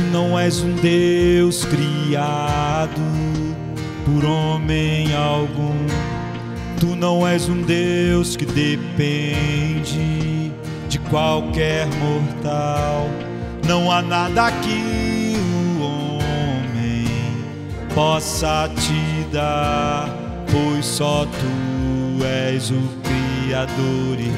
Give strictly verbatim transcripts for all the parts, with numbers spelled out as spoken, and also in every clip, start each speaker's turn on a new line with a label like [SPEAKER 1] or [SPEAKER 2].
[SPEAKER 1] não és um Deus criado por homem algum. Tu não és um Deus que depende de qualquer mortal. Não há nada que o homem possa te dar, pois só tu és o Criador e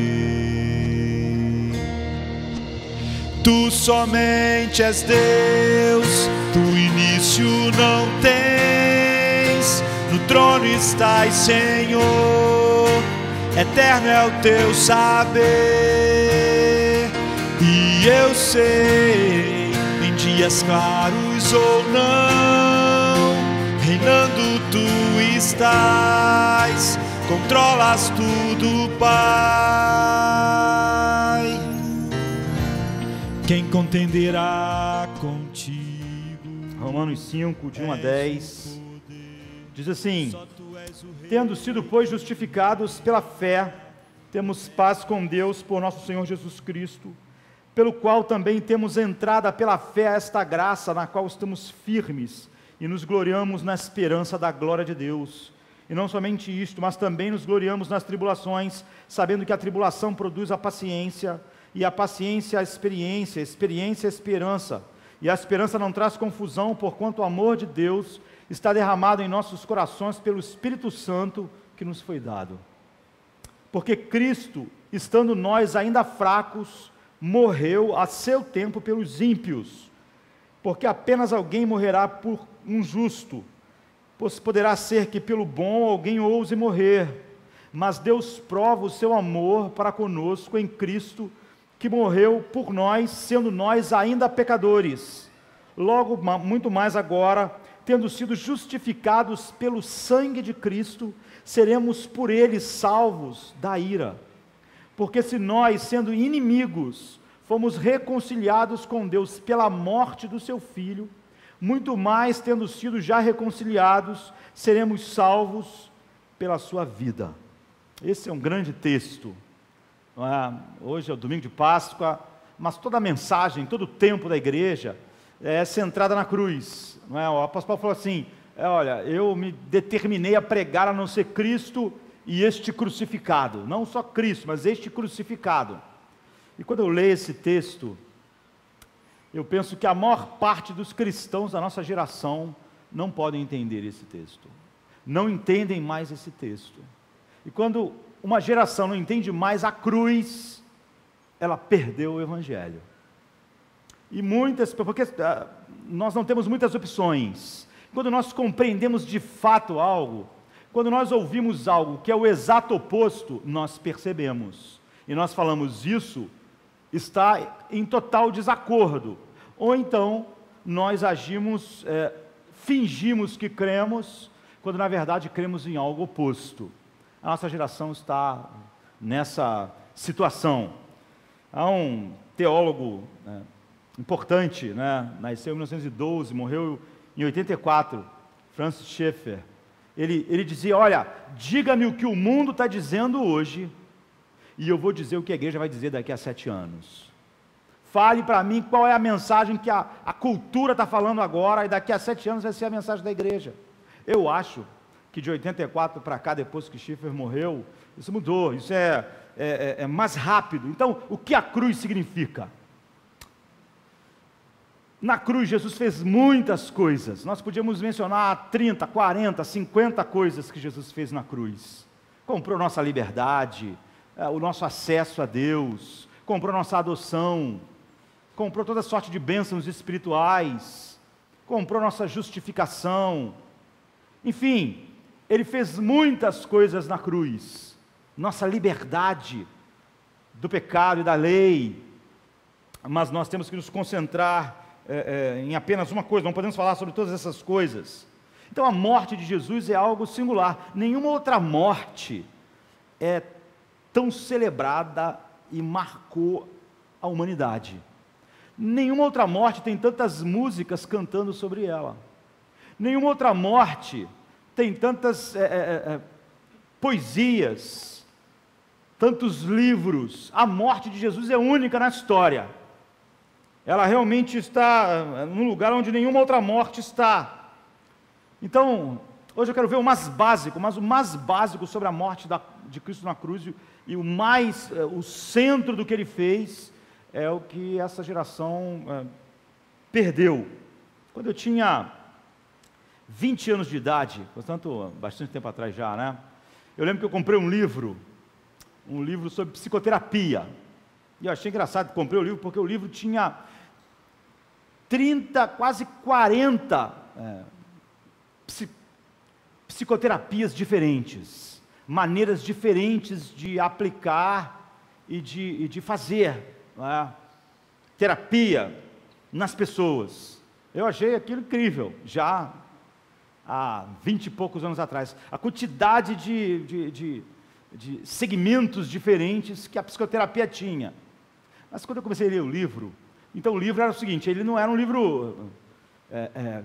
[SPEAKER 1] Rei. Tu somente és Deus, tu início não tens, no trono estás, Senhor, eterno é o teu saber. E eu sei, em dias claros ou não, reinando tu estás, controlas tudo, Pai. Quem contenderá contigo?
[SPEAKER 2] Romanos cinco, de um a dez, diz assim: tendo sido, pois, justificados pela fé, temos paz com Deus por nosso Senhor Jesus Cristo, pelo qual também temos entrada pela fé a esta graça, na qual estamos firmes e nos gloriamos na esperança da glória de Deus. E não somente isto, mas também nos gloriamos nas tribulações, sabendo que a tribulação produz a paciência, e a paciência a experiência, a experiência a esperança. E a esperança não traz confusão, porquanto o amor de Deus está derramado em nossos corações pelo Espírito Santo que nos foi dado. Porque Cristo, estando nós ainda fracos, morreu a seu tempo pelos ímpios, porque apenas alguém morrerá por um justo, pois poderá ser que pelo bom alguém ouse morrer, mas Deus prova o seu amor para conosco em Cristo, que morreu por nós, sendo nós ainda pecadores. Logo, muito mais agora, tendo sido justificados pelo sangue de Cristo, seremos por ele salvos da ira. Porque se nós, sendo inimigos, fomos reconciliados com Deus pela morte do seu Filho, muito mais, tendo sido já reconciliados, seremos salvos pela sua vida. Esse é um grande texto. Não é? Hoje é o domingo de Páscoa, mas toda a mensagem, todo o tempo da igreja é centrada na cruz. Não é? O apóstolo Paulo falou assim: é, olha, eu me determinei a pregar a não ser Cristo e este crucificado. Não só Cristo, mas este crucificado. E quando eu leio esse texto, eu penso que a maior parte dos cristãos da nossa geração não podem entender esse texto. Não entendem mais esse texto. E quando uma geração não entende mais a cruz, ela perdeu o Evangelho. E muitas, porque uh, nós não temos muitas opções. Quando nós compreendemos de fato algo, quando nós ouvimos algo que é o exato oposto, nós percebemos. E nós falamos, isso está em total desacordo. Ou então, nós agimos, é, fingimos que cremos, quando na verdade cremos em algo oposto. A nossa geração está nessa situação. Há um teólogo né, importante, né, nasceu em mil novecentos e doze, morreu em oitenta e quatro, Francis Schaeffer. Ele, ele dizia, olha, diga-me o que o mundo está dizendo hoje, e eu vou dizer o que a igreja vai dizer daqui a sete anos. Fale para mim qual é a mensagem que a, a cultura está falando agora, e daqui a sete anos vai ser a mensagem da igreja. Eu acho que de oitenta e quatro para cá, depois que Schaeffer morreu, isso mudou, isso é, é, é mais rápido. Então, o que a cruz significa? Na cruz, Jesus fez muitas coisas. Nós podíamos mencionar trinta, quarenta, cinquenta coisas que Jesus fez na cruz. Comprou nossa liberdade, o nosso acesso a Deus, comprou nossa adoção, comprou toda sorte de bênçãos espirituais, comprou nossa justificação. Enfim, Ele fez muitas coisas na cruz. Nossa liberdade do pecado e da lei. Mas nós temos que nos concentrar é, é, em apenas uma coisa, não podemos falar sobre todas essas coisas. Então a morte de Jesus é algo singular. Nenhuma outra morte é tão celebrada e marcou a humanidade. Nenhuma outra morte tem tantas músicas cantando sobre ela. Nenhuma outra morte tem tantas é, é, é, poesias, tantos livros. A morte de Jesus é única na história. ela realmente está num lugar onde nenhuma outra morte está. Então, hoje eu quero ver o mais básico, mas o mais básico sobre a morte da, de Cristo na cruz, e o mais, o centro do que ele fez, é o que essa geração é, perdeu. Quando eu tinha vinte anos de idade, portanto, bastante tempo atrás já, né? Eu lembro que eu comprei um livro, um livro sobre psicoterapia. E eu achei engraçado, comprei o livro porque o livro tinha trinta, quase quarenta é, psi, psicoterapias diferentes, maneiras diferentes de aplicar e de, e de fazer, né, terapia nas pessoas. Eu achei aquilo incrível, já há vinte e poucos anos atrás. A quantidade de, de, de, de segmentos diferentes que a psicoterapia tinha. Mas quando eu comecei a ler o livro, então o livro era o seguinte, ele não era um livro é, é,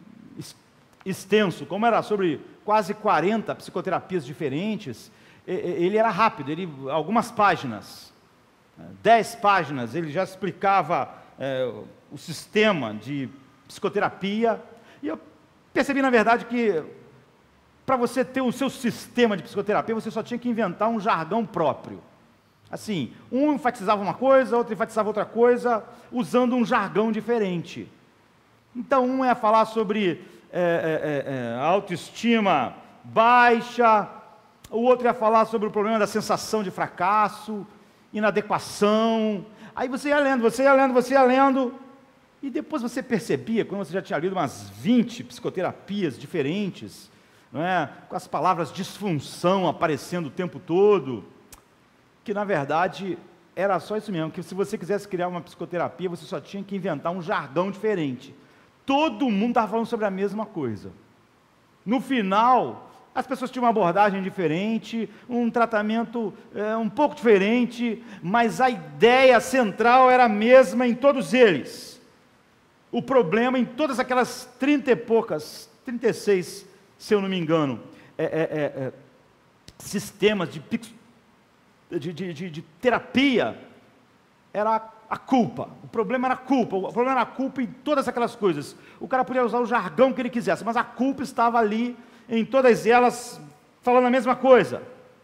[SPEAKER 2] extenso, como era sobre quase quarenta psicoterapias diferentes, ele era rápido, ele, algumas páginas, dez páginas, ele já explicava é, o sistema de psicoterapia, e eu percebi na verdade que para você ter o seu sistema de psicoterapia, você só tinha que inventar um jargão próprio. Assim, um enfatizava uma coisa, outro enfatizava outra coisa, usando um jargão diferente. Então, um ia falar sobre é, é, é, autoestima baixa, o outro ia falar sobre o problema da sensação de fracasso, inadequação. Aí você ia lendo, você ia lendo, você ia lendo, e depois você percebia, quando você já tinha lido umas vinte psicoterapias diferentes, não é? Com as palavras disfunção aparecendo o tempo todo, que na verdade era só isso mesmo, que se você quisesse criar uma psicoterapia, você só tinha que inventar um jargão diferente. Todo mundo estava falando sobre a mesma coisa. No final, as pessoas tinham uma abordagem diferente, um tratamento é, um pouco diferente, mas a ideia central era a mesma em todos eles. O problema em todas aquelas trinta e poucas, trinta e seis, se eu não me engano, é, é, é, sistemas de psicoterapia, De, de, de, de terapia, era a, a culpa. O problema era a culpa. O problema era a culpa em todas aquelas coisas. O cara podia usar o jargão que ele quisesse, mas a culpa estava ali em todas elas, falando a mesma coisa.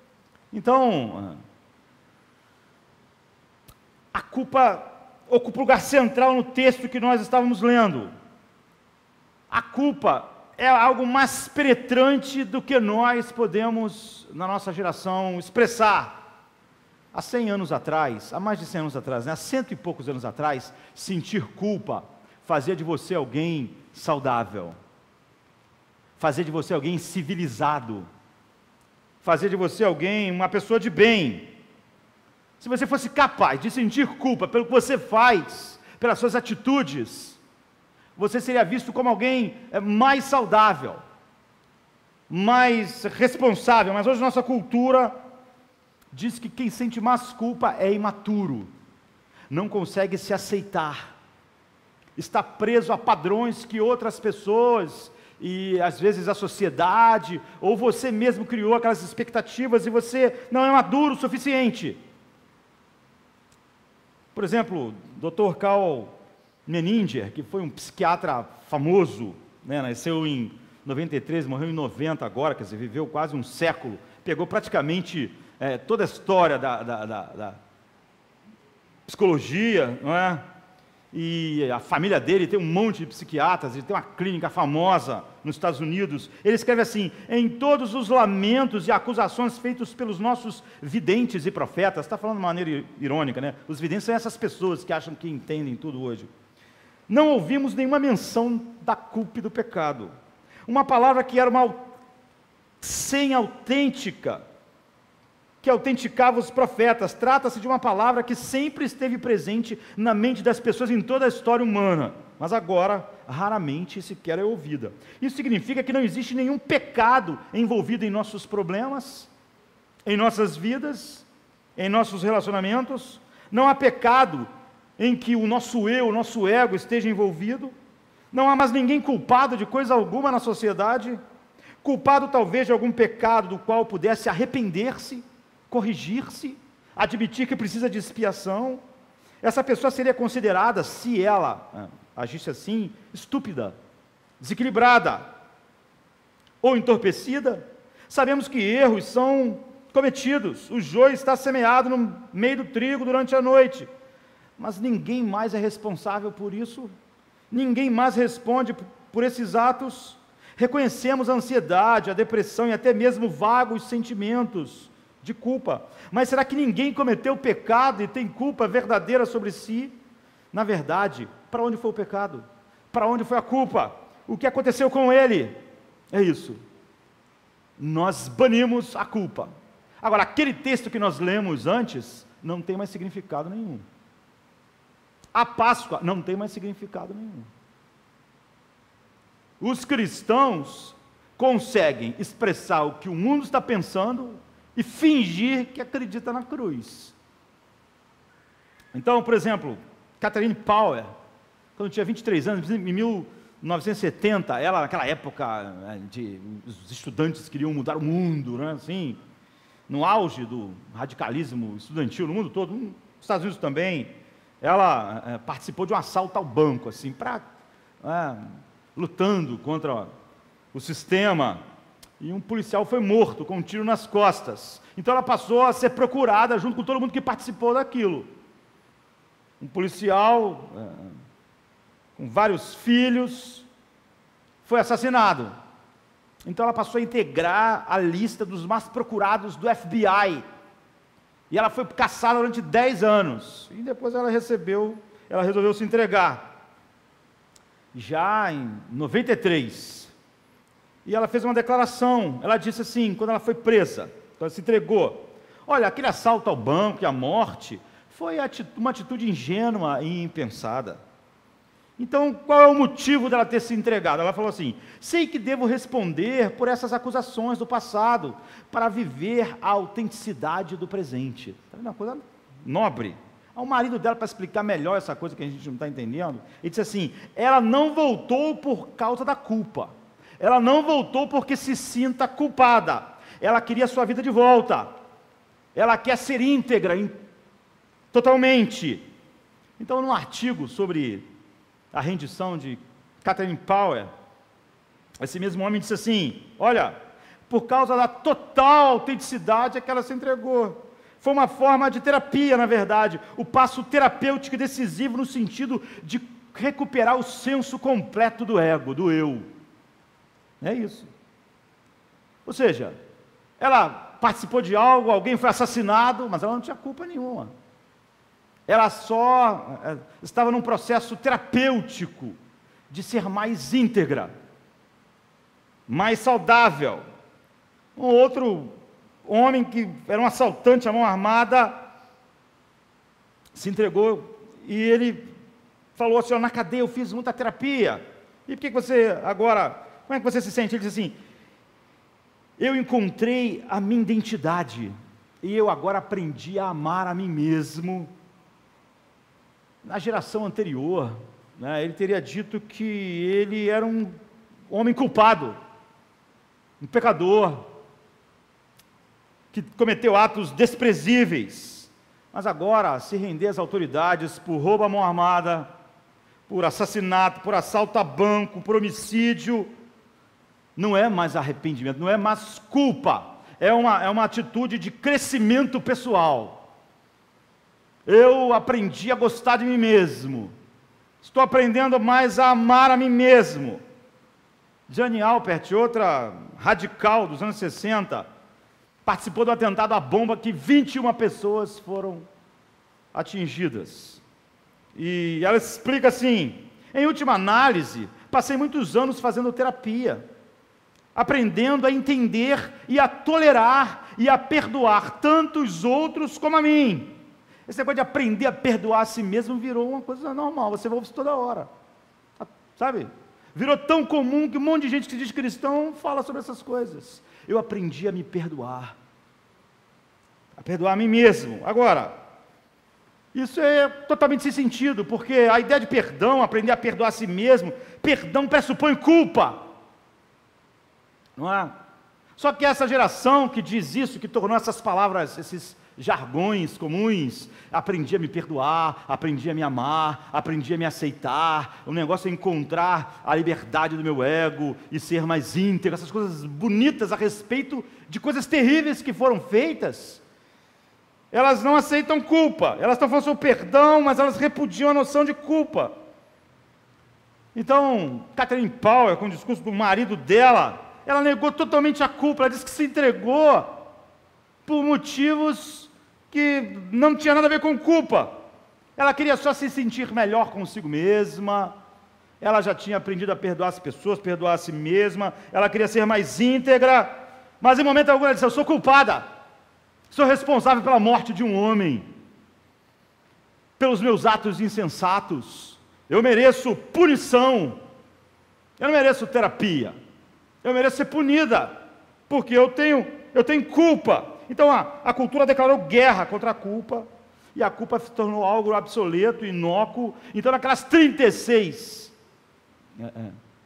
[SPEAKER 2] Então, a culpa ocupa o lugar central no texto que nós estávamos lendo. A culpa é algo mais penetrante do que nós podemos, na nossa geração, expressar. Há cem anos atrás, há mais de cem anos atrás, né? há cento e poucos anos atrás, sentir culpa fazia de você alguém saudável, fazia de você alguém civilizado, fazia de você alguém, uma pessoa de bem. Se você fosse capaz de sentir culpa pelo que você faz, pelas suas atitudes, você seria visto como alguém mais saudável, mais responsável. Mas hoje nossa cultura diz que quem sente mais culpa é imaturo, não consegue se aceitar, está preso a padrões que outras pessoas, e às vezes a sociedade, ou você mesmo criou aquelas expectativas, e você não é maduro o suficiente. Por exemplo, doutor Carl Menninger, que foi um psiquiatra famoso, né, nasceu em noventa e três, morreu em noventa agora, quer dizer, viveu quase um século, pegou praticamente É, toda a história da, da, da, da psicologia, não é? E a família dele tem um monte de psiquiatras, ele tem uma clínica famosa nos Estados Unidos. Ele escreve assim: em todos os lamentos e acusações feitos pelos nossos videntes e profetas, está falando de maneira irônica, né? Os videntes são essas pessoas que acham que entendem tudo hoje. Não ouvimos nenhuma menção da culpa e do pecado. Uma palavra que era uma senha autêntica, que autenticava os profetas. Trata-se de uma palavra que sempre esteve presente na mente das pessoas em toda a história humana, mas agora raramente sequer é ouvida. Isso significa que não existe nenhum pecado envolvido em nossos problemas, em nossas vidas, em nossos relacionamentos. Não há pecado em que o nosso eu, o nosso ego esteja envolvido. Não há mais ninguém culpado de coisa alguma na sociedade, culpado talvez de algum pecado do qual pudesse arrepender-se, corrigir-se, admitir que precisa de expiação. essa pessoa seria considerada, se ela é, agisse assim, estúpida, desequilibrada ou entorpecida. Sabemos que erros são cometidos, o joio está semeado no meio do trigo durante a noite, mas ninguém mais é responsável por isso, ninguém mais responde por esses atos. Reconhecemos a ansiedade, a depressão e até mesmo vagos sentimentos de culpa, mas será que ninguém cometeu pecado e tem culpa verdadeira sobre si? Na verdade, para onde foi o pecado? Para onde foi a culpa? O que aconteceu com ele? É isso, nós banimos a culpa. Agora, aquele texto que nós lemos antes, não tem mais significado nenhum. A Páscoa não tem mais significado nenhum. Os cristãos conseguem expressar o que o mundo está pensando e fingir que acredita na cruz. Então, por exemplo, Catherine Power, quando tinha vinte e três anos, em mil novecentos e setenta, ela, naquela época, né, de, os estudantes queriam mudar o mundo, né, assim, no auge do radicalismo estudantil no mundo todo, nos Estados Unidos também, ela é, participou de um assalto ao banco, assim, para, é, lutando contra o sistema, e um policial foi morto com um tiro nas costas. Então ela passou a ser procurada junto com todo mundo que participou daquilo. Um policial é, com vários filhos foi assassinado. Então ela passou a integrar a lista dos mais procurados do F B I. E ela foi caçada durante dez anos. E depois ela recebeu, ela resolveu se entregar. Já em noventa e três. E ela fez uma declaração. Ela disse assim, quando ela foi presa, quando ela se entregou: olha, aquele assalto ao banco e a morte foi uma atitude ingênua e impensada. Então, qual é o motivo dela ter se entregado? Ela falou assim: sei que devo responder por essas acusações do passado, para viver a autenticidade do presente. Está vendo uma coisa nobre? Ao marido dela, para explicar melhor essa coisa que a gente não está entendendo, ele disse assim: ela não voltou por causa da culpa, ela não voltou porque se sinta culpada, ela queria a sua vida de volta, ela quer ser íntegra, in... totalmente. Então, num artigo sobre a rendição de Catherine Power, esse mesmo homem disse assim: olha, por causa da total autenticidade é que ela se entregou. Foi uma forma de terapia, na verdade, o passo terapêutico e decisivo no sentido de recuperar o senso completo do ego, do eu. É isso. Ou seja, ela participou de algo, alguém foi assassinado, mas ela não tinha culpa nenhuma. Ela só é, estava num processo terapêutico de ser mais íntegra, mais saudável. Um outro homem que era um assaltante à mão armada se entregou e ele falou assim: na cadeia eu fiz muita terapia. E por que você agora, como é que você se sente? Ele disse assim: eu encontrei a minha identidade e eu agora aprendi a amar a mim mesmo. Na geração anterior, né, ele teria dito que ele era um homem culpado, um pecador, que cometeu atos desprezíveis, mas agora se render às autoridades por roubo à mão armada, por assassinato, por assalto a banco, por homicídio, não é mais arrependimento, não é mais culpa, é uma, é uma atitude de crescimento pessoal. Eu aprendi a gostar de mim mesmo, estou aprendendo mais a amar a mim mesmo. Jane Alpert, outra radical dos anos sessenta, participou do atentado à bomba que vinte e uma pessoas foram atingidas. E ela explica assim: em última análise, passei muitos anos fazendo terapia, aprendendo a entender e a tolerar e a perdoar tanto os outros como a mim. Esse negócio de aprender a perdoar a si mesmo virou uma coisa normal, você ouve isso toda hora, sabe? Virou tão comum que um monte de gente que diz cristão fala sobre essas coisas. Eu aprendi a me perdoar, a perdoar a mim mesmo. Agora, isso é totalmente sem sentido, porque a ideia de perdão, aprender a perdoar a si mesmo, perdão pressupõe culpa, não é? Só que essa geração que diz isso, que tornou essas palavras, esses jargões comuns. Aprendi a me perdoar, aprendi a me amar, aprendi a me aceitar. O negócio é encontrar a liberdade do meu ego e ser mais íntegro. Essas coisas bonitas a respeito de coisas terríveis que foram feitas. Elas não aceitam culpa. Elas estão falando sobre perdão, mas elas repudiam a noção de culpa. Então, Catherine Powell, com o discurso do marido dela, ela negou totalmente a culpa. Ela disse que se entregou por motivos que não tinha nada a ver com culpa. Ela queria só se sentir melhor consigo mesma. Ela já tinha aprendido a perdoar as pessoas, perdoar a si mesma. Ela queria ser mais íntegra. Mas em momento algum ela disse: eu sou culpada. Sou responsável pela morte de um homem. Pelos meus atos insensatos. Eu mereço punição. Eu não mereço terapia. Eu mereço ser punida. Porque eu tenho, eu tenho culpa. Então a, a cultura declarou guerra contra a culpa, e a culpa se tornou algo obsoleto, inócuo. Então naquelas trinta e seis é, é,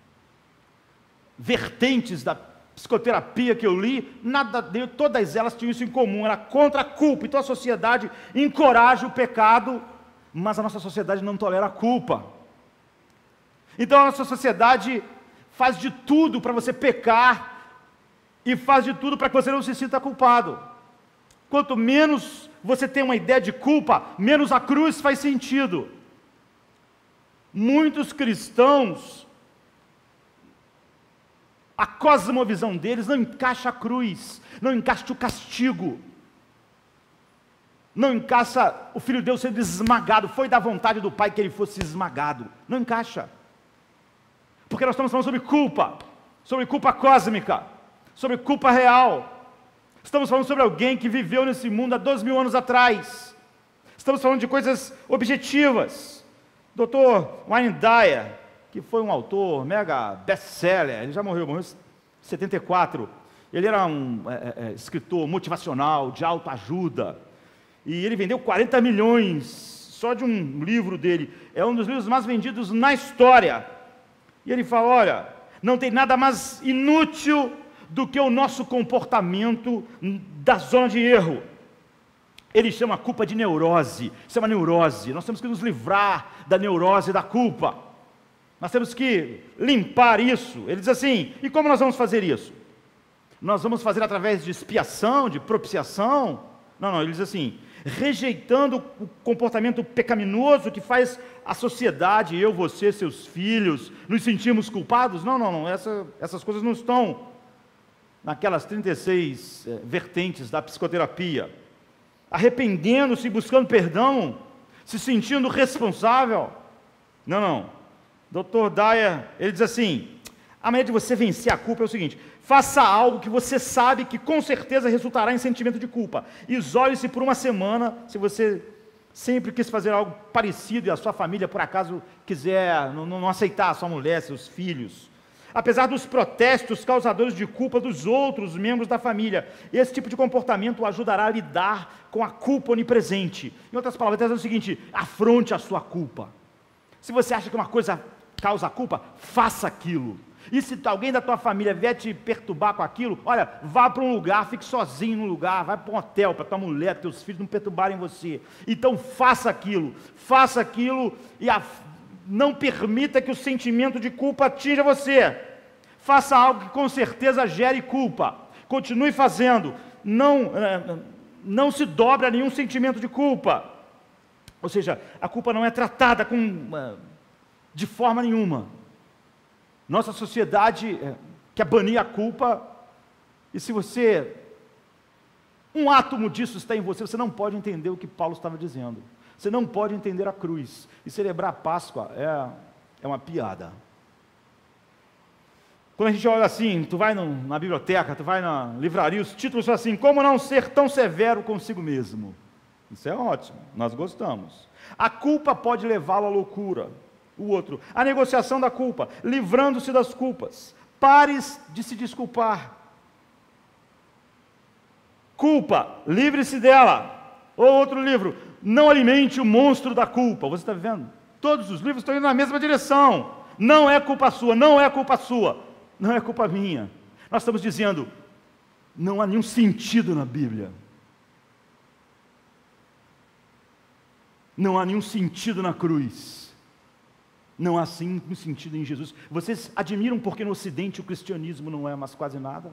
[SPEAKER 2] vertentes da psicoterapia que eu li, nada, todas elas tinham isso em comum, era contra a culpa. Então a sociedade encoraja o pecado, mas a nossa sociedade não tolera a culpa. Então a nossa sociedade faz de tudo para você pecar, e faz de tudo para que você não se sinta culpado. Quanto menos você tem uma ideia de culpa, menos a cruz faz sentido. Muitos cristãos, a cosmovisão deles não encaixa a cruz, não encaixa o castigo, não encaixa o Filho de Deus sendo esmagado. Foi da vontade do Pai que ele fosse esmagado. Não encaixa. Porque nós estamos falando sobre culpa, sobre culpa cósmica, sobre culpa real. Estamos falando sobre alguém que viveu nesse mundo há dois mil anos atrás. Estamos falando de coisas objetivas. doutor Wayne Dyer, que foi um autor mega best-seller, ele já morreu, morreu em setenta e quatro. Ele era um é, é, escritor motivacional, de autoajuda, e ele vendeu quarenta milhões só de um livro dele. É um dos livros mais vendidos na história. E ele fala: olha, não tem nada mais inútil do que o nosso comportamento da zona de erro. Ele chama a culpa de neurose, chama neurose. Nós temos que nos livrar da neurose da culpa. Nós temos que limpar isso. Ele diz assim: e como nós vamos fazer isso? Nós vamos fazer através de expiação, de propiciação? Não, não, ele diz assim: rejeitando o comportamento pecaminoso que faz a sociedade, eu, você, seus filhos, nos sentirmos culpados? Não, não, não, essa, essas coisas não estão naquelas trinta e seis é, vertentes da psicoterapia. Arrependendo-se, buscando perdão, se sentindo responsável. Não, não. doutor Dyer, ele diz assim: a maneira de você vencer a culpa é o seguinte: faça algo que você sabe que com certeza resultará em sentimento de culpa. Isole-se por uma semana. Se você sempre quis fazer algo parecido e a sua família, por acaso, quiser não, não aceitar a sua mulher, seus filhos, apesar dos protestos causadores de culpa dos outros membros da família, esse tipo de comportamento o ajudará a lidar com a culpa onipresente. Em outras palavras, ele diz o seguinte: afronte a sua culpa. Se você acha que uma coisa causa culpa, faça aquilo. E se alguém da tua família vier te perturbar com aquilo, olha, vá para um lugar, fique sozinho no lugar, vai para um hotel, para tua mulher, teus filhos não perturbarem você. Então faça aquilo, faça aquilo e a, não permita que o sentimento de culpa atinja você. Faça algo que com certeza gere culpa. Continue fazendo. Não, não se dobre a nenhum sentimento de culpa. Ou seja, a culpa não é tratada com, de forma nenhuma. Nossa sociedade quer banir a culpa, e se você, um átomo disso está em você, você não pode entender o que Paulo estava dizendo. Você não pode entender a cruz. E celebrar a Páscoa é, é uma piada. Quando a gente olha assim, tu vai no, na biblioteca, tu vai na livraria, os títulos são assim: como não ser tão severo consigo mesmo. Isso é ótimo, nós gostamos. A culpa pode levá-lo à loucura. O outro, a negociação da culpa, livrando-se das culpas. Pares de se desculpar. Culpa, livre-se dela. Ou outro livro, não alimente o monstro da culpa. Você está vendo? Todos os livros estão indo na mesma direção. Não é culpa sua, não é culpa sua, não é culpa minha. Nós estamos dizendo: não há nenhum sentido na Bíblia. Não há nenhum sentido na cruz. Não há sim nenhum sentido em Jesus. Vocês admiram porque no Ocidente o cristianismo não é mais quase nada?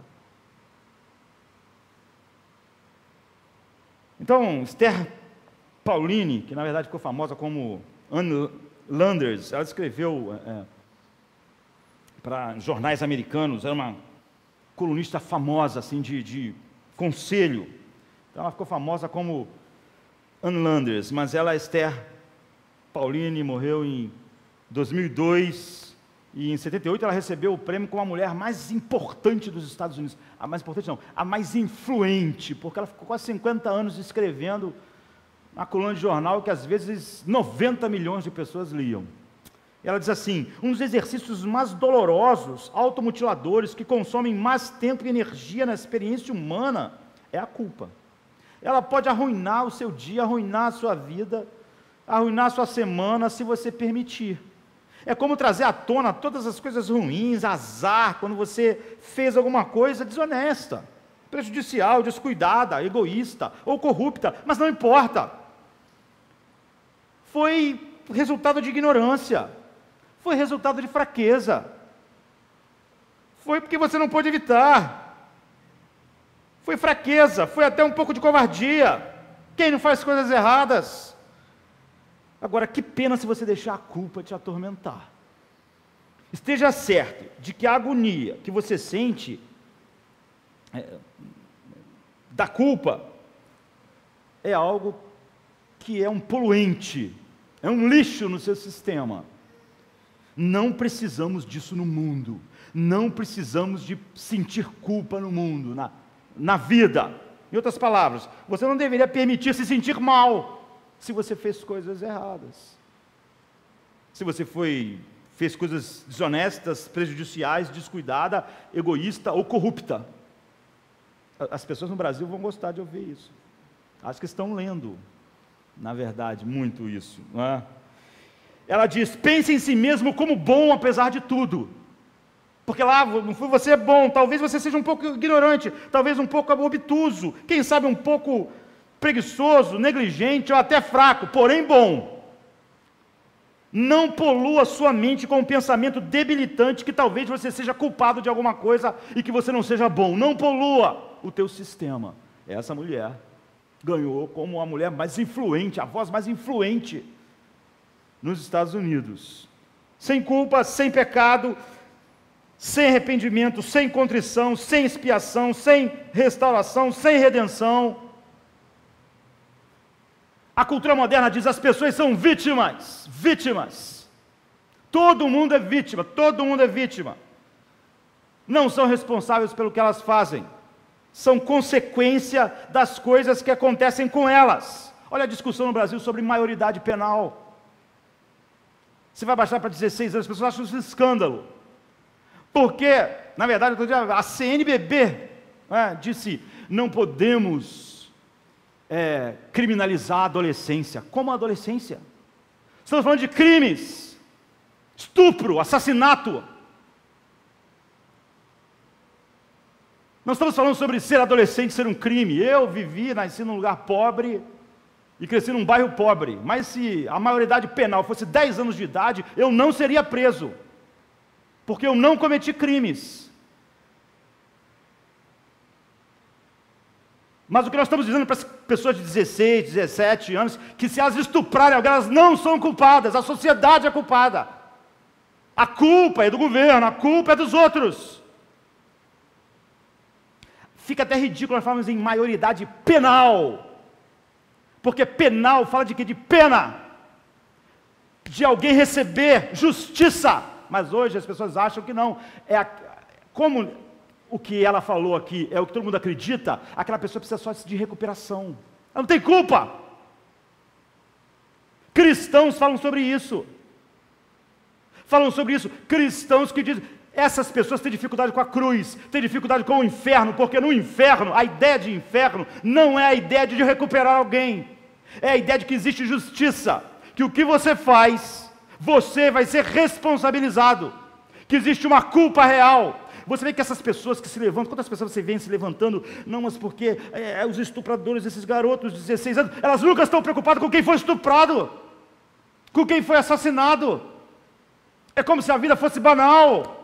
[SPEAKER 2] Então, Esther Pauline, que na verdade ficou famosa como Anne Landers, ela escreveu é, para jornais americanos, era uma colunista famosa, assim, de, de conselho. Então ela ficou famosa como Anne Landers, mas ela, Esther Pauline, morreu em dois mil e dois, e em setenta e oito ela recebeu o prêmio como a mulher mais importante dos Estados Unidos. A mais importante não, a mais influente, porque ela ficou quase cinquenta anos escrevendo uma coluna de jornal que às vezes noventa milhões de pessoas liam. Ela diz assim: um dos exercícios mais dolorosos, automutiladores, que consomem mais tempo e energia na experiência humana, é a culpa. Ela pode arruinar o seu dia, arruinar a sua vida, arruinar a sua semana, se você permitir. É como trazer à tona todas as coisas ruins, azar, quando você fez alguma coisa desonesta, prejudicial, descuidada, egoísta ou corrupta, mas não importa. Foi resultado de ignorância, foi resultado de fraqueza, foi porque você não pôde evitar, foi fraqueza, foi até um pouco de covardia. Quem não faz coisas erradas? Agora, que pena se você deixar a culpa te atormentar. Esteja certo de que a agonia que você sente é, da culpa é algo que é um poluente, é um lixo no seu sistema. Não precisamos disso no mundo, não precisamos de sentir culpa no mundo, na, na vida. Em outras palavras, você não deveria permitir se sentir mal se você fez coisas erradas, se você foi, fez coisas desonestas, prejudiciais, descuidada, egoísta ou corrupta. As pessoas no Brasil vão gostar de ouvir isso. Acho que estão lendo, na verdade, muito isso, não é? Ela diz: pense em si mesmo como bom apesar de tudo, porque lá você é bom, talvez você seja um pouco ignorante, talvez um pouco obtuso, quem sabe um pouco preguiçoso, negligente ou até fraco, porém bom. Não polua sua mente com um pensamento debilitante que talvez você seja culpado de alguma coisa e que você não seja bom. Não polua o teu sistema. Essa mulher ganhou como a mulher mais influente, a voz mais influente nos Estados Unidos. Sem culpa, sem pecado, sem arrependimento, sem contrição, sem expiação, sem restauração, sem redenção. A cultura moderna diz: as pessoas são vítimas, vítimas. Todo mundo é vítima, todo mundo é vítima. Não são responsáveis pelo que elas fazem, são consequência das coisas que acontecem com elas. Olha a discussão no Brasil sobre maioridade penal. Você vai baixar para dezesseis anos, as pessoas acham isso um escândalo. Porque, na verdade, a C N B B né, disse: não podemos É, criminalizar a adolescência. Como a adolescência? Estamos falando de crimes, estupro, assassinato. Não estamos falando sobre ser adolescente ser um crime. Eu vivi, nasci num lugar pobre e cresci num bairro pobre, mas se a maioridade penal fosse dez anos de idade, eu não seria preso, porque eu não cometi crimes. Mas o que nós estamos dizendo para as pessoas de dezesseis, dezessete anos, que se elas estuprarem alguém, elas não são culpadas, a sociedade é culpada. A culpa é do governo, a culpa é dos outros. Fica até ridículo nós falamos em maioridade penal, porque penal fala de quê? De pena, de alguém receber justiça. Mas hoje as pessoas acham que não, é a, como o que ela falou aqui é o que todo mundo acredita, aquela pessoa precisa só de recuperação, ela não tem culpa. Cristãos falam sobre isso, falam sobre isso, cristãos que dizem, essas pessoas têm dificuldade com a cruz, têm dificuldade com o inferno, porque no inferno, a ideia de inferno não é a ideia de recuperar alguém, é a ideia de que existe justiça, que o que você faz, você vai ser responsabilizado, que existe uma culpa real. Você vê que essas pessoas que se levantam, quantas pessoas você vê se levantando? Não, mas porque é, os estupradores, esses garotos de dezesseis anos, elas nunca estão preocupadas com quem foi estuprado, com quem foi assassinado. É como se a vida fosse banal.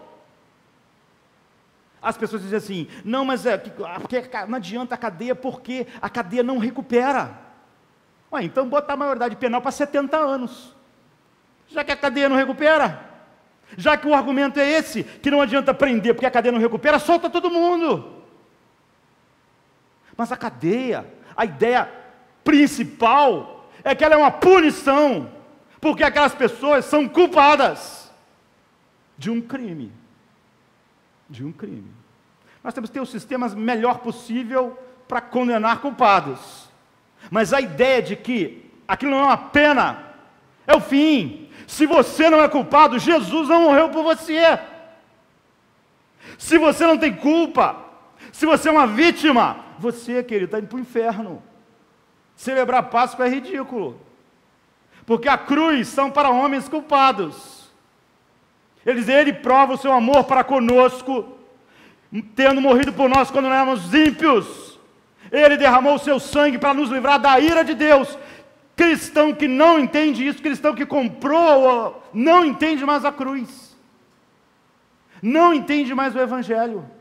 [SPEAKER 2] As pessoas dizem assim, não, mas é, porque não adianta a cadeia, porque a cadeia não recupera. Ué, então botar a maioridade penal para setenta anos, já que a cadeia não recupera. Já que o argumento é esse, que não adianta prender porque a cadeia não recupera, solta todo mundo. Mas a cadeia, a ideia principal é que ela é uma punição, porque aquelas pessoas são culpadas de um crime. De um crime. Nós temos que ter o sistema melhor possível para condenar culpados. Mas a ideia de que aquilo não é uma pena, é o fim. Se você não é culpado, Jesus não morreu por você. Se você não tem culpa, se você é uma vítima, você, querido, está indo para o inferno. Celebrar a Páscoa é ridículo, porque a cruz são para homens culpados. Ele diz, ele prova o seu amor para conosco, tendo morrido por nós quando nós éramos ímpios. Ele derramou o seu sangue para nos livrar da ira de Deus. Cristão que não entende isso, cristão que comprou, não entende mais a cruz, não entende mais o Evangelho.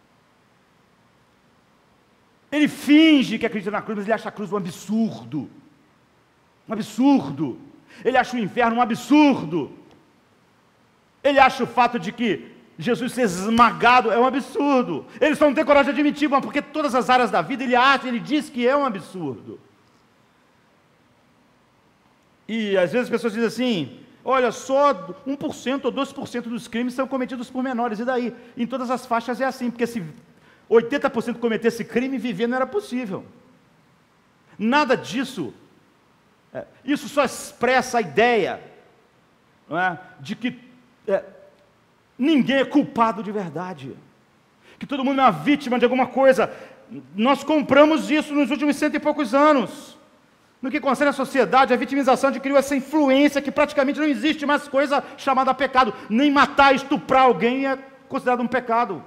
[SPEAKER 2] Ele finge que acredita na cruz, mas ele acha a cruz um absurdo, um absurdo. Ele acha o inferno um absurdo. Ele acha o fato de que Jesus ser esmagado é um absurdo. Ele só não tem coragem de admitir, mas porque todas as áreas da vida ele acha, ele diz que é um absurdo. E às vezes as pessoas dizem assim, olha, só um por cento ou dois por cento dos crimes são cometidos por menores, e daí? Em todas as faixas é assim, porque se oitenta por cento cometesse crime, viver não era possível. Nada disso, é, isso só expressa a ideia, não é, de que é, ninguém é culpado de verdade, que todo mundo é uma vítima de alguma coisa. Nós compramos isso nos últimos cento e poucos anos. No que concerne a sociedade, a vitimização adquiriu essa influência que praticamente não existe mais coisa chamada pecado. Nem matar, estuprar alguém é considerado um pecado.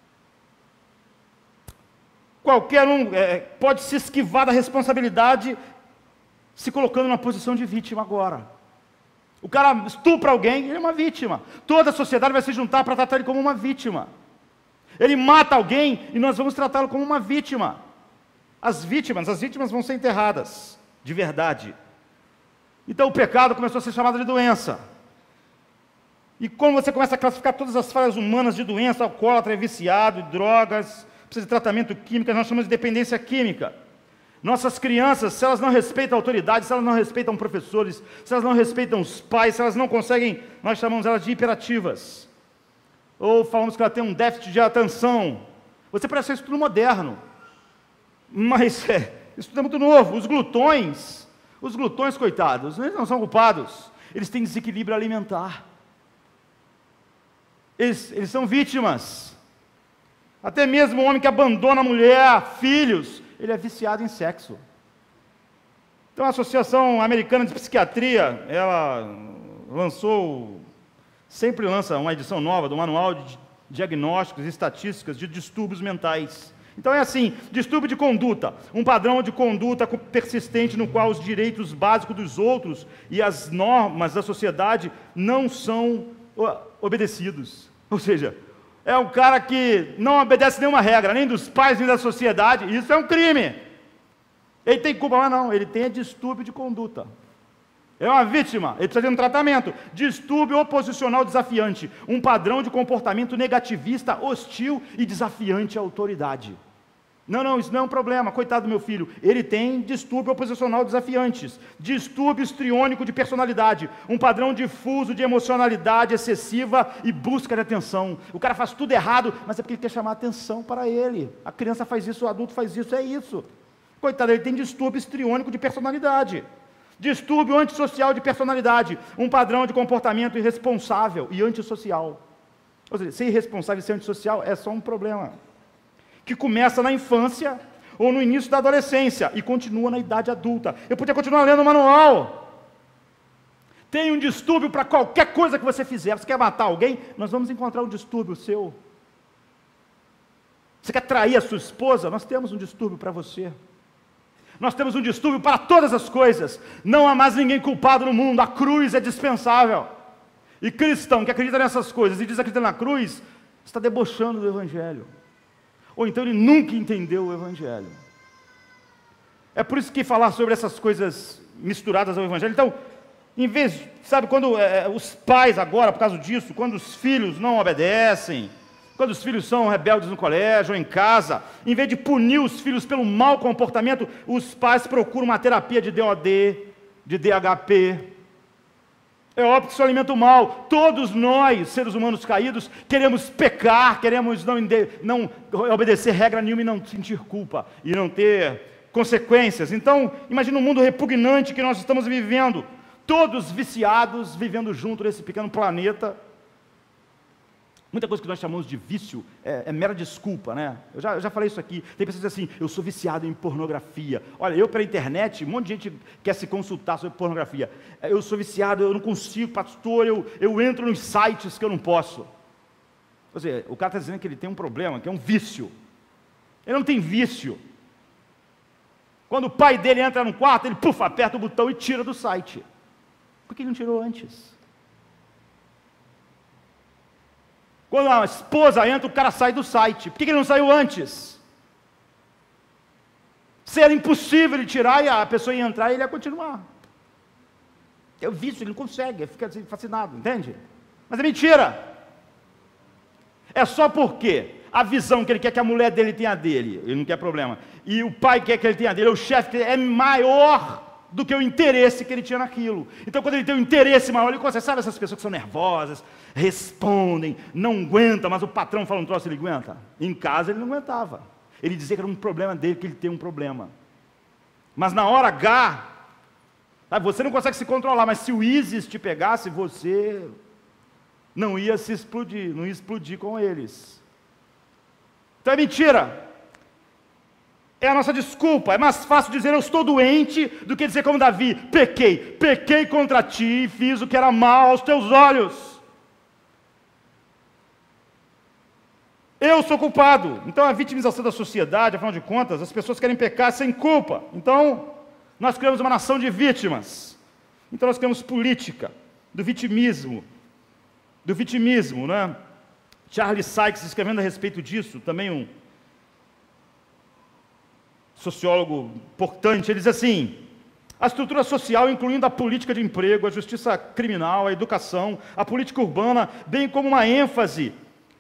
[SPEAKER 2] Qualquer um é, pode se esquivar da responsabilidade se colocando na posição de vítima agora. O cara estupra alguém, ele é uma vítima. Toda a sociedade vai se juntar para tratar ele como uma vítima. Ele mata alguém e nós vamos tratá-lo como uma vítima. As vítimas, as vítimas vão ser enterradas. De verdade. Então o pecado começou a ser chamado de doença. E quando você começa a classificar todas as falhas humanas de doença, alcoólatra, viciado, drogas, precisa de tratamento químico, nós chamamos de dependência química. Nossas crianças, se elas não respeitam a autoridade, se elas não respeitam professores, se elas não respeitam os pais, se elas não conseguem, nós chamamos elas de hiperativas. Ou falamos que ela tem um déficit de atenção. Você parece isso tudo moderno. Mas é... Isso tudo é muito novo. Os glutões, os glutões, coitados, eles não são culpados. Eles têm desequilíbrio alimentar. Eles, eles são vítimas. Até mesmo o homem que abandona a mulher, filhos, ele é viciado em sexo. Então a Associação Americana de Psiquiatria, ela lançou, sempre lança uma edição nova do Manual de Diagnósticos e Estatísticas de Distúrbios Mentais. Então é assim, distúrbio de conduta, um padrão de conduta persistente no qual os direitos básicos dos outros e as normas da sociedade não são obedecidos. Ou seja, é um cara que não obedece nenhuma regra, nem dos pais, nem da sociedade, isso é um crime. Ele tem culpa, mas não, ele tem distúrbio de conduta. É uma vítima, ele precisa de um tratamento. Distúrbio oposicional desafiante, um padrão de comportamento negativista, hostil e desafiante à autoridade. Não, não, isso não é um problema, coitado do meu filho. Ele tem distúrbio oposicional desafiantes, distúrbio histriônico de personalidade, um padrão difuso de emocionalidade excessiva e busca de atenção. O cara faz tudo errado, mas é porque ele quer chamar atenção para ele. A criança faz isso, o adulto faz isso, é isso. Coitado, ele tem distúrbio histriônico de personalidade. Distúrbio antissocial de personalidade, um padrão de comportamento irresponsável e antissocial. Ou seja, ser irresponsável e ser antissocial é só um problema que começa na infância ou no início da adolescência e continua na idade adulta. Eu podia continuar lendo o manual. Tem um distúrbio para qualquer coisa que você fizer. Você quer matar alguém? Nós vamos encontrar um distúrbio seu. Você quer trair a sua esposa? Nós temos um distúrbio para você. Nós temos um distúrbio para todas as coisas. Não há mais ninguém culpado no mundo. A cruz é dispensável. E cristão que acredita nessas coisas e diz acreditar na cruz, está debochando do Evangelho. Ou então ele nunca entendeu o Evangelho. É por isso que falar sobre essas coisas misturadas ao Evangelho. Então, em vez, sabe, quando é, os pais agora, por causa disso, quando os filhos não obedecem, quando os filhos são rebeldes no colégio ou em casa, em vez de punir os filhos pelo mau comportamento, os pais procuram uma terapia de D O D, de D H P. É óbvio que isso alimenta o mal. Todos nós, seres humanos caídos, queremos pecar, queremos não, não obedecer regra nenhuma e não sentir culpa, e não ter consequências. Então, imagina um mundo repugnante que nós estamos vivendo, todos viciados, vivendo junto nesse pequeno planeta. Muita coisa que nós chamamos de vício é, é mera desculpa, né? Eu já, eu já falei isso aqui. Tem pessoas que dizem assim, eu sou viciado em pornografia. Olha, eu pela internet, um monte de gente quer se consultar sobre pornografia. Eu sou viciado, eu não consigo, pastor, eu, eu entro nos sites que eu não posso. Ou seja, o cara está dizendo que ele tem um problema, que é um vício. Ele não tem vício. Quando o pai dele entra no quarto, ele pufa, aperta o botão e tira do site. Por que ele não tirou antes? Quando a esposa entra, o cara sai do site. Por que ele não saiu antes? Se era impossível ele tirar e a pessoa ia entrar e ele ia continuar. É o vício, ele não consegue, ele fica assim, fascinado, entende? Mas é mentira. É só porque a visão que ele quer que a mulher dele tenha dele, ele não quer problema, e o pai quer que ele tenha dele, o chefe é maior do que o interesse que ele tinha naquilo. Então, quando ele tem um interesse maior, ele consegue. Sabe essas pessoas que são nervosas, respondem, não aguentam, mas o patrão fala um troço, ele aguenta? Em casa ele não aguentava. Ele dizia que era um problema dele, que ele tem um problema. Mas na hora H, sabe, você não consegue se controlar, mas se o ISIS te pegasse, você não ia se explodir, não ia explodir com eles. Então é mentira. É a nossa desculpa. É mais fácil dizer eu estou doente do que dizer como Davi, pequei, pequei contra ti e fiz o que era mal aos teus olhos. Eu sou culpado. Então a vitimização da sociedade, afinal de contas, as pessoas querem pecar sem culpa. Então nós criamos uma nação de vítimas. Então nós criamos política do vitimismo, do vitimismo, né? Charles Sykes, escrevendo a respeito disso, também um sociólogo importante, ele diz assim: a estrutura social, incluindo a política de emprego, a justiça criminal, a educação, a política urbana, bem como uma ênfase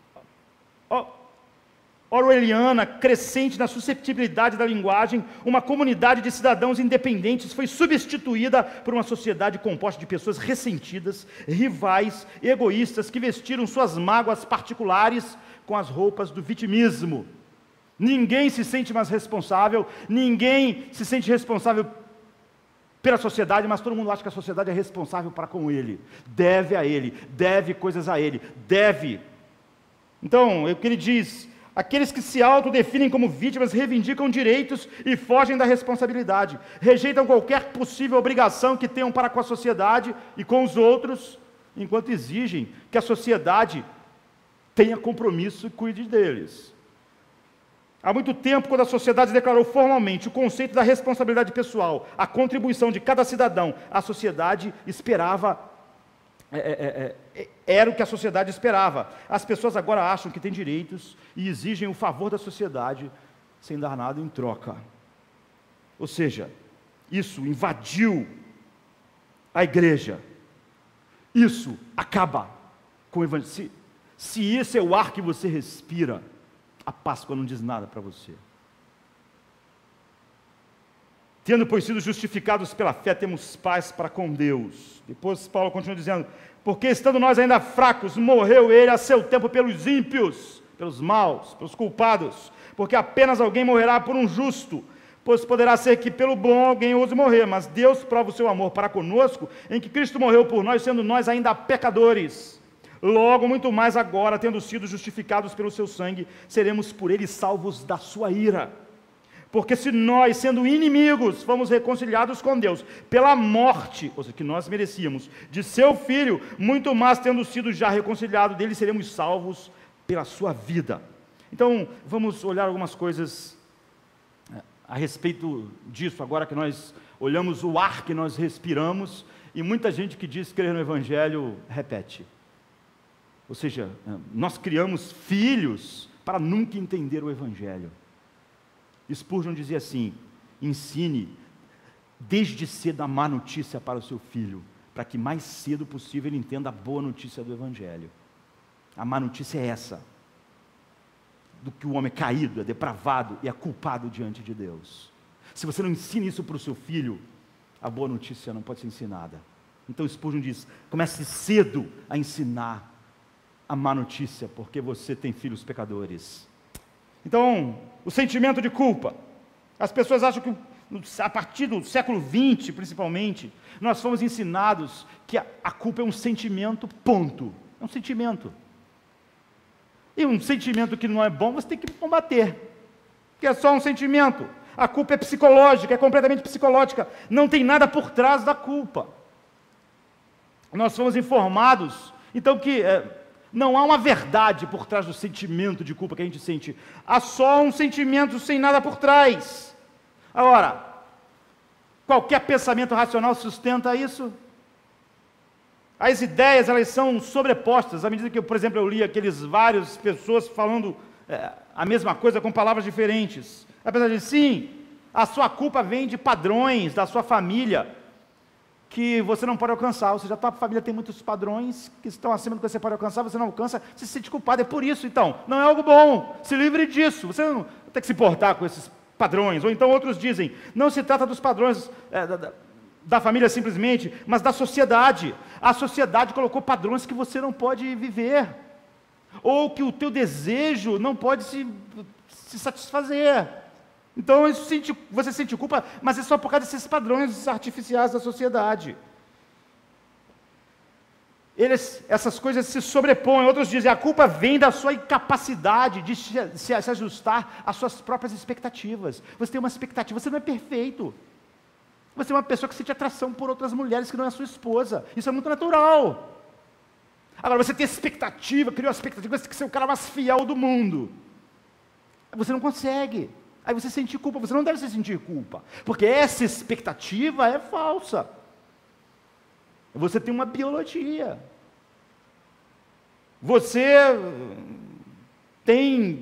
[SPEAKER 2] orwelliana crescente na susceptibilidade da linguagem, uma comunidade de cidadãos independentes foi substituída por uma sociedade composta de pessoas ressentidas, rivais, egoístas, que vestiram suas mágoas particulares com as roupas do vitimismo. Ninguém se sente mais responsável, ninguém se sente responsável pela sociedade, mas todo mundo acha que a sociedade é responsável para com ele, deve a ele, deve coisas a ele, deve. Então, é o que ele diz: aqueles que se autodefinem como vítimas reivindicam direitos e fogem da responsabilidade, rejeitam qualquer possível obrigação que tenham para com a sociedade e com os outros, enquanto exigem que a sociedade tenha compromisso e cuide deles. Há muito tempo, quando a sociedade declarou formalmente o conceito da responsabilidade pessoal, a contribuição de cada cidadão, a sociedade esperava, é, é, é, era o que a sociedade esperava. As pessoas agora acham que têm direitos e exigem o favor da sociedade sem dar nada em troca. Ou seja, isso invadiu a igreja. Isso acaba com o evangelho. Se, se esse é o ar que você respira, a Páscoa não diz nada para você. Tendo, pois, sido justificados pela fé, temos paz para com Deus. Depois Paulo continua dizendo: porque estando nós ainda fracos, morreu ele a seu tempo pelos ímpios, pelos maus, pelos culpados, porque apenas alguém morrerá por um justo, pois poderá ser que pelo bom alguém ouse morrer, mas Deus prova o seu amor para conosco, em que Cristo morreu por nós, sendo nós ainda pecadores. Logo, muito mais agora, tendo sido justificados pelo seu sangue, seremos por ele salvos da sua ira. Porque se nós, sendo inimigos, fomos reconciliados com Deus pela morte, ou seja, que nós merecíamos, de seu Filho, muito mais tendo sido já reconciliados dele, seremos salvos pela sua vida. Então, vamos olhar algumas coisas a respeito disso, agora que nós olhamos o ar que nós respiramos, e muita gente que diz crer no Evangelho repete. Ou seja, nós criamos filhos para nunca entender o Evangelho. Spurgeon dizia assim: ensine desde cedo a má notícia para o seu filho, para que mais cedo possível ele entenda a boa notícia do Evangelho. A má notícia é essa, do que o homem é caído, é depravado e é culpado diante de Deus. Se você não ensina isso para o seu filho, a boa notícia não pode ser ensinada. Então Spurgeon diz: comece cedo a ensinar a má notícia, porque você tem filhos pecadores. Então, o sentimento de culpa. As pessoas acham que a partir do século vinte, principalmente, nós fomos ensinados que a, a culpa é um sentimento, ponto. É um sentimento. E um sentimento que não é bom, você tem que combater, porque é só um sentimento. A culpa é psicológica, é completamente psicológica, não tem nada por trás da culpa. Nós fomos informados, então, que é, não há uma verdade por trás do sentimento de culpa que a gente sente, há só um sentimento sem nada por trás. Agora, qualquer pensamento racional sustenta isso? As ideias, elas são sobrepostas, à medida que, eu, por exemplo, eu li aqueles várias pessoas falando é, a mesma coisa com palavras diferentes. Apesar de, sim, a sua culpa vem de padrões da sua família que você não pode alcançar, ou seja, a tua família tem muitos padrões que estão acima do que você pode alcançar, você não alcança, você se sente culpado, é por isso, então, não é algo bom, se livre disso, você não tem que se importar com esses padrões. Ou então outros dizem, não se trata dos padrões é, da, da, da família simplesmente, mas da sociedade. A sociedade colocou padrões que você não pode viver, ou que o teu desejo não pode se, se satisfazer. Então isso sente, você sente culpa, mas é só por causa desses padrões artificiais da sociedade. Eles, essas coisas se sobrepõem. Outros dizem, a culpa vem da sua incapacidade de se, se, se ajustar às suas próprias expectativas. Você tem uma expectativa, você não é perfeito. Você é uma pessoa que sente atração por outras mulheres que não é a sua esposa. Isso é muito natural. Agora, você tem expectativa, criou a expectativa, você tem que ser o cara mais fiel do mundo. Você não consegue. Aí você sente culpa. Você não deve se sentir culpa, porque essa expectativa é falsa. Você tem uma biologia. Você tem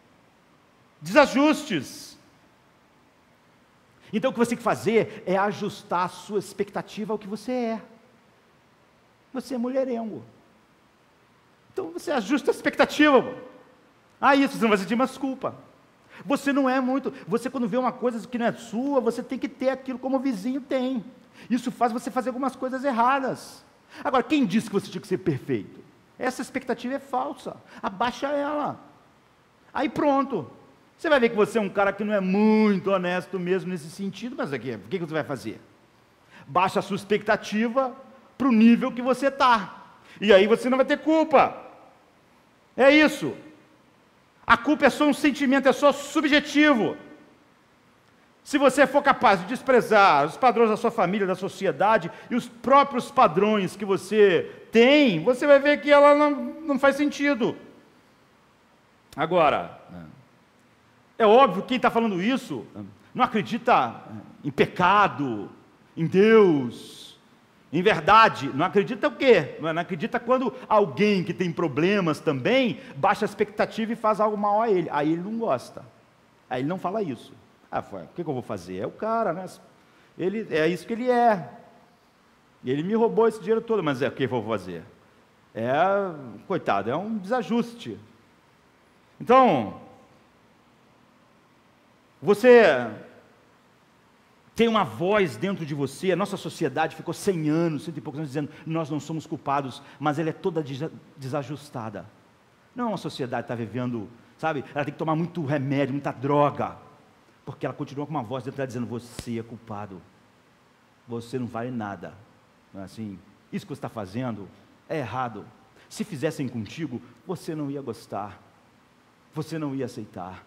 [SPEAKER 2] desajustes. Então o que você tem que fazer é ajustar a sua expectativa ao que você é. Você é mulherengo. Então você ajusta a expectativa. Ah, isso, você não vai sentir mais culpa. Você não é muito, você quando vê uma coisa que não é sua, você tem que ter aquilo como o vizinho tem. Isso faz você fazer algumas coisas erradas. Agora, quem disse que você tinha que ser perfeito? Essa expectativa é falsa. Abaixa ela. Aí pronto. Você vai ver que você é um cara que não é muito honesto mesmo nesse sentido, mas aqui, o que você vai fazer? Baixa a sua expectativa para o nível que você está. E aí você não vai ter culpa. É isso. A culpa é só um sentimento, é só subjetivo. Se você for capaz de desprezar os padrões da sua família, da sociedade, e os próprios padrões que você tem, você vai ver que ela não, não faz sentido. Agora, é óbvio que quem está falando isso não acredita em pecado, em Deus, em verdade. Não acredita o quê? Não acredita quando alguém que tem problemas também baixa a expectativa e faz algo mal a ele. Aí ele não gosta. Aí ele não fala isso. Ah, foi, o que, que eu vou fazer? É o cara, né? Ele, é isso que ele é. Ele me roubou esse dinheiro todo, mas é o que eu vou fazer? É, coitado, é um desajuste. Então, você tem uma voz dentro de você. A nossa sociedade ficou cem anos, cento e poucos anos, dizendo, nós não somos culpados, mas ela é toda desajustada. Não é uma sociedade que está vivendo, sabe, ela tem que tomar muito remédio, muita droga, porque ela continua com uma voz dentro dela dizendo, você é culpado, você não vale nada. Não é assim? Isso que você está fazendo é errado. Se fizessem contigo, você não ia gostar, você não ia aceitar.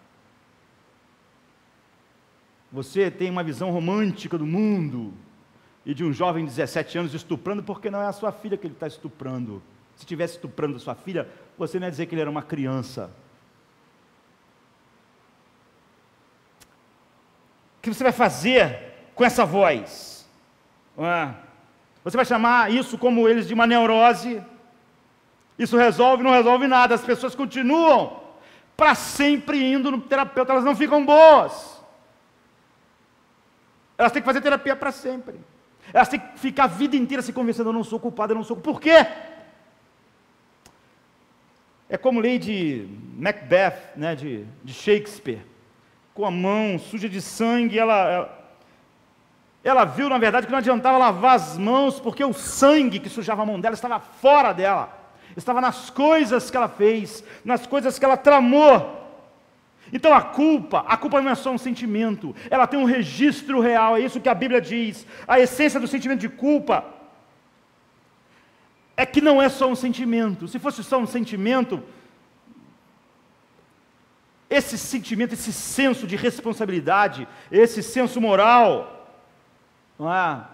[SPEAKER 2] Você tem uma visão romântica do mundo e de um jovem de dezessete anos estuprando, porque não é a sua filha que ele está estuprando. Se estivesse estuprando a sua filha, você não ia dizer que ele era uma criança. que você vai fazer com essa voz? Ah, você vai chamar isso, como eles, de uma neurose? Isso resolve? Não resolve nada. As pessoas continuam para sempre indo no terapeuta, elas não ficam boas. Elas têm que fazer terapia para sempre. Elas têm que ficar a vida inteira se convencendo: eu não sou culpado, eu não sou culpado. Por quê? É como Lady Macbeth, né, de, de Shakespeare, com a mão suja de sangue. Ela, ela, ela viu, na verdade, que não adiantava lavar as mãos, porque o sangue que sujava a mão dela estava fora dela, estava nas coisas que ela fez, nas coisas que ela tramou. Então a culpa, a culpa não é só um sentimento, ela tem um registro real, é isso que a Bíblia diz. A essência do sentimento de culpa é que não é só um sentimento. Se fosse só um sentimento, esse sentimento, esse senso de responsabilidade, esse senso moral, não é?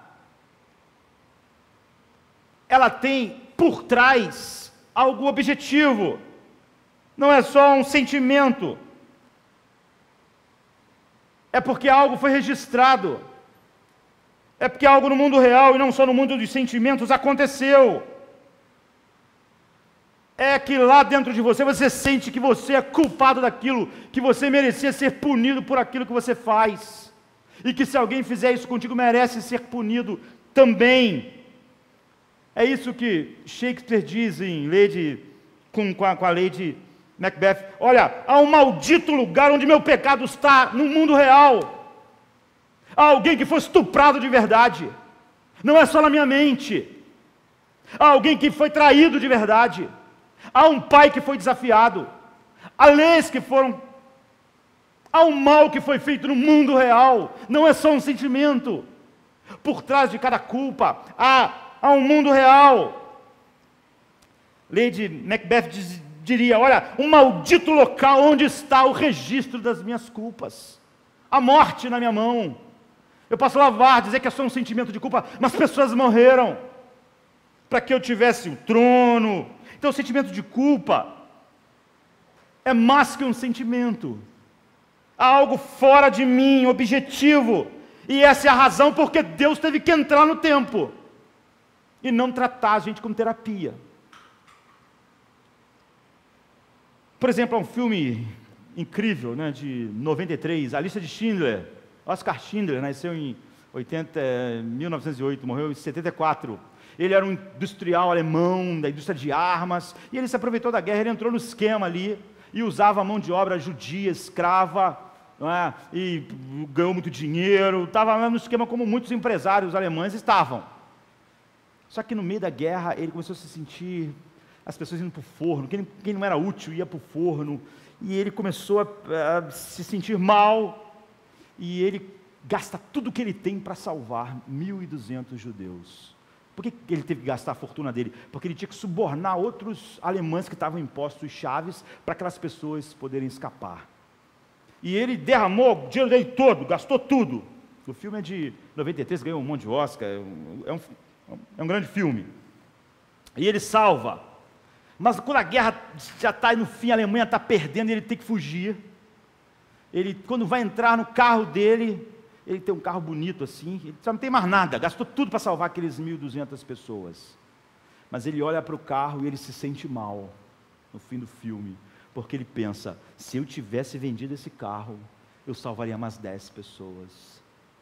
[SPEAKER 2] Ela tem por trás algo objetivo, não é só um sentimento. É porque algo foi registrado, é porque algo no mundo real e não só no mundo dos sentimentos aconteceu. É que lá dentro de você, você sente que você é culpado daquilo, que você merecia ser punido por aquilo que você faz, e que se alguém fizer isso contigo, merece ser punido também. É isso que Shakespeare diz em Lady, com, com, a, com a Lady Macbeth: olha, há um maldito lugar onde meu pecado está, no mundo real. Há alguém que foi estuprado de verdade, não é só na minha mente. Há alguém que foi traído de verdade. Há um pai que foi desafiado. Há leis que foram... Há um mal que foi feito no mundo real. Não é só um sentimento. Por trás de cada culpa, há, há um mundo real. Lady Macbeth diz, diria: olha, um maldito local onde está o registro das minhas culpas. A morte na minha mão. Eu posso lavar, dizer que é só um sentimento de culpa, mas pessoas morreram para que eu tivesse o trono. Então o sentimento de culpa é mais que um sentimento. Há algo fora de mim, objetivo. E essa é a razão porque Deus teve que entrar no tempo e não tratar a gente como terapia. Por exemplo, há um filme incrível, né, de noventa e três, A Lista de Schindler. Oscar Schindler nasceu em oitenta, mil novecentos e oito, morreu em setenta e quatro. Ele era um industrial alemão, da indústria de armas, e ele se aproveitou da guerra, ele entrou no esquema ali, e usava a mão de obra judia, escrava, não é? E ganhou muito dinheiro, estava lá no esquema como muitos empresários alemães estavam. Só que no meio da guerra, ele começou a se sentir, as pessoas indo para o forno, quem, quem não era útil ia para o forno, e ele começou a, a se sentir mal, e ele gasta tudo que ele tem para salvar mil e duzentos judeus. Por que ele teve que gastar a fortuna dele? Porque ele tinha que subornar outros alemães que estavam em postos chaves para aquelas pessoas poderem escapar. E ele derramou o dinheiro dele todo, gastou tudo. O filme é de noventa e três, ganhou um monte de Oscar, é um, é um grande filme. E ele salva. Mas quando a guerra já está no fim, a Alemanha está perdendo, ele tem que fugir. Ele, quando vai entrar no carro dele, ele tem um carro bonito assim, ele só não tem mais nada, gastou tudo para salvar aqueles mil e duzentas pessoas. Mas ele olha para o carro e ele se sente mal no fim do filme, porque ele pensa: se eu tivesse vendido esse carro, eu salvaria mais dez pessoas.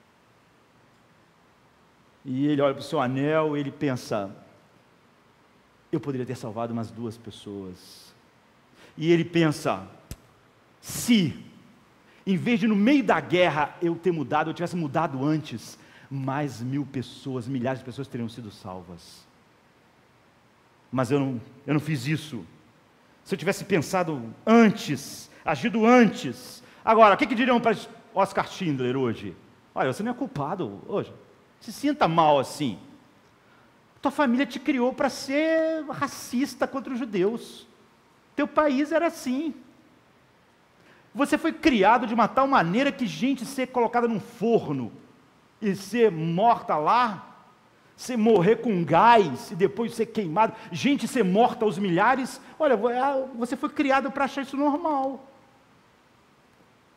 [SPEAKER 2] E ele olha para o seu anel e ele pensa: eu poderia ter salvado umas duas pessoas. E ele pensa: se em vez de no meio da guerra eu ter mudado, eu tivesse mudado antes, mais mil pessoas, milhares de pessoas teriam sido salvas. Mas eu não, eu não fiz isso. Se eu tivesse pensado antes, agido antes. Agora, o que, que diriam para Oscar Schindler hoje? Olha, você não é culpado hoje. Se sinta mal assim. Tua família te criou para ser racista contra os judeus. Teu país era assim. Você foi criado de uma tal maneira que gente ser colocada num forno e ser morta lá, ser morrer com gás e depois ser queimado, gente ser morta aos milhares, olha, você foi criado para achar isso normal.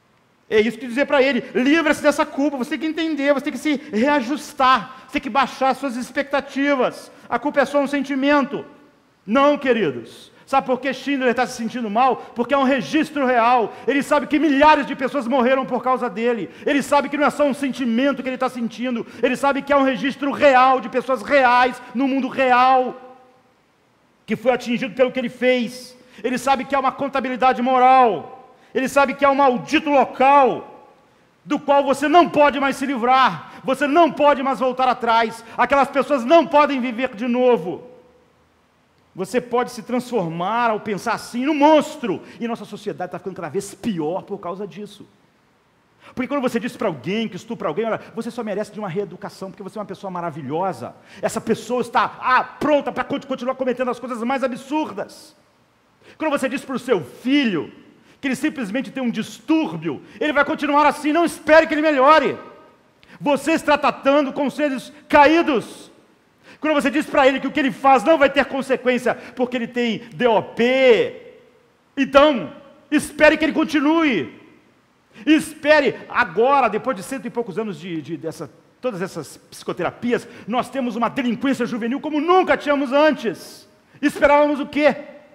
[SPEAKER 2] É isso que dizer para ele, livra-se dessa culpa, você tem que entender, você tem que se reajustar, você tem que baixar suas expectativas. A culpa é só um sentimento. Não, queridos. Sabe por que Schindler está se sentindo mal? Porque é um registro real. Ele sabe que milhares de pessoas morreram por causa dele. Ele sabe que não é só um sentimento que ele está sentindo. Ele sabe que é um registro real de pessoas reais, no mundo real, que foi atingido pelo que ele fez. Ele sabe que há uma contabilidade moral. Ele sabe que há um maldito local do qual você não pode mais se livrar, você não pode mais voltar atrás, aquelas pessoas não podem viver de novo. Você pode se transformar ao pensar assim no monstro, e nossa sociedade está ficando cada vez pior por causa disso. Porque quando você diz para alguém que estupra alguém, olha, você só merece de uma reeducação, porque você é uma pessoa maravilhosa, essa pessoa está ah, pronta para continuar cometendo as coisas mais absurdas. Quando você diz para o seu filho que ele simplesmente tem um distúrbio, ele vai continuar assim, não espere que ele melhore. Você está tratando com seres caídos. Quando você diz para ele que o que ele faz não vai ter consequência, porque ele tem D O P, então, espere que ele continue. Espere agora, depois de cento e poucos anos de, de dessa, todas essas psicoterapias, nós temos uma delinquência juvenil como nunca tínhamos antes. Esperávamos o quê?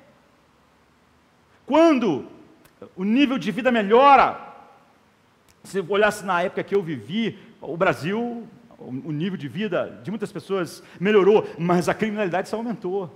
[SPEAKER 2] Quando o nível de vida melhora, se olhasse na época que eu vivi, o Brasil, o nível de vida de muitas pessoas melhorou, mas a criminalidade só aumentou.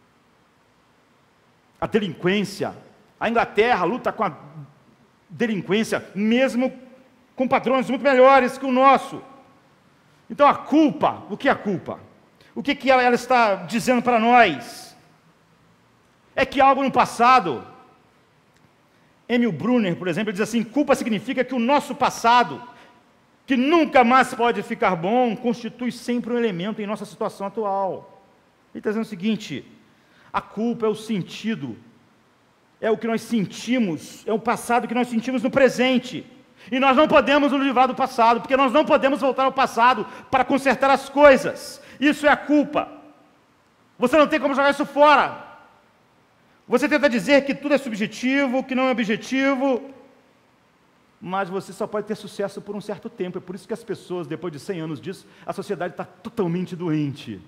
[SPEAKER 2] A delinquência, a Inglaterra luta com a delinquência, mesmo com padrões muito melhores que o nosso. Então a culpa, o que é a culpa? O que, que ela, ela está dizendo para nós? É que algo no passado, Emil Brunner, por exemplo, diz assim, culpa significa que o nosso passado, que nunca mais pode ficar bom, constitui sempre um elemento em nossa situação atual. Ele está dizendo o seguinte, a culpa é o sentido, é o que nós sentimos, é o passado que nós sentimos no presente. E nós não podemos nos livrar do passado, porque nós não podemos voltar ao passado para consertar as coisas. Isso é a culpa. Você não tem como jogar isso fora. Você tenta dizer que tudo é subjetivo, que não é objetivo, mas você só pode ter sucesso por um certo tempo. É por isso que as pessoas, depois de cem anos disso, a sociedade está totalmente doente.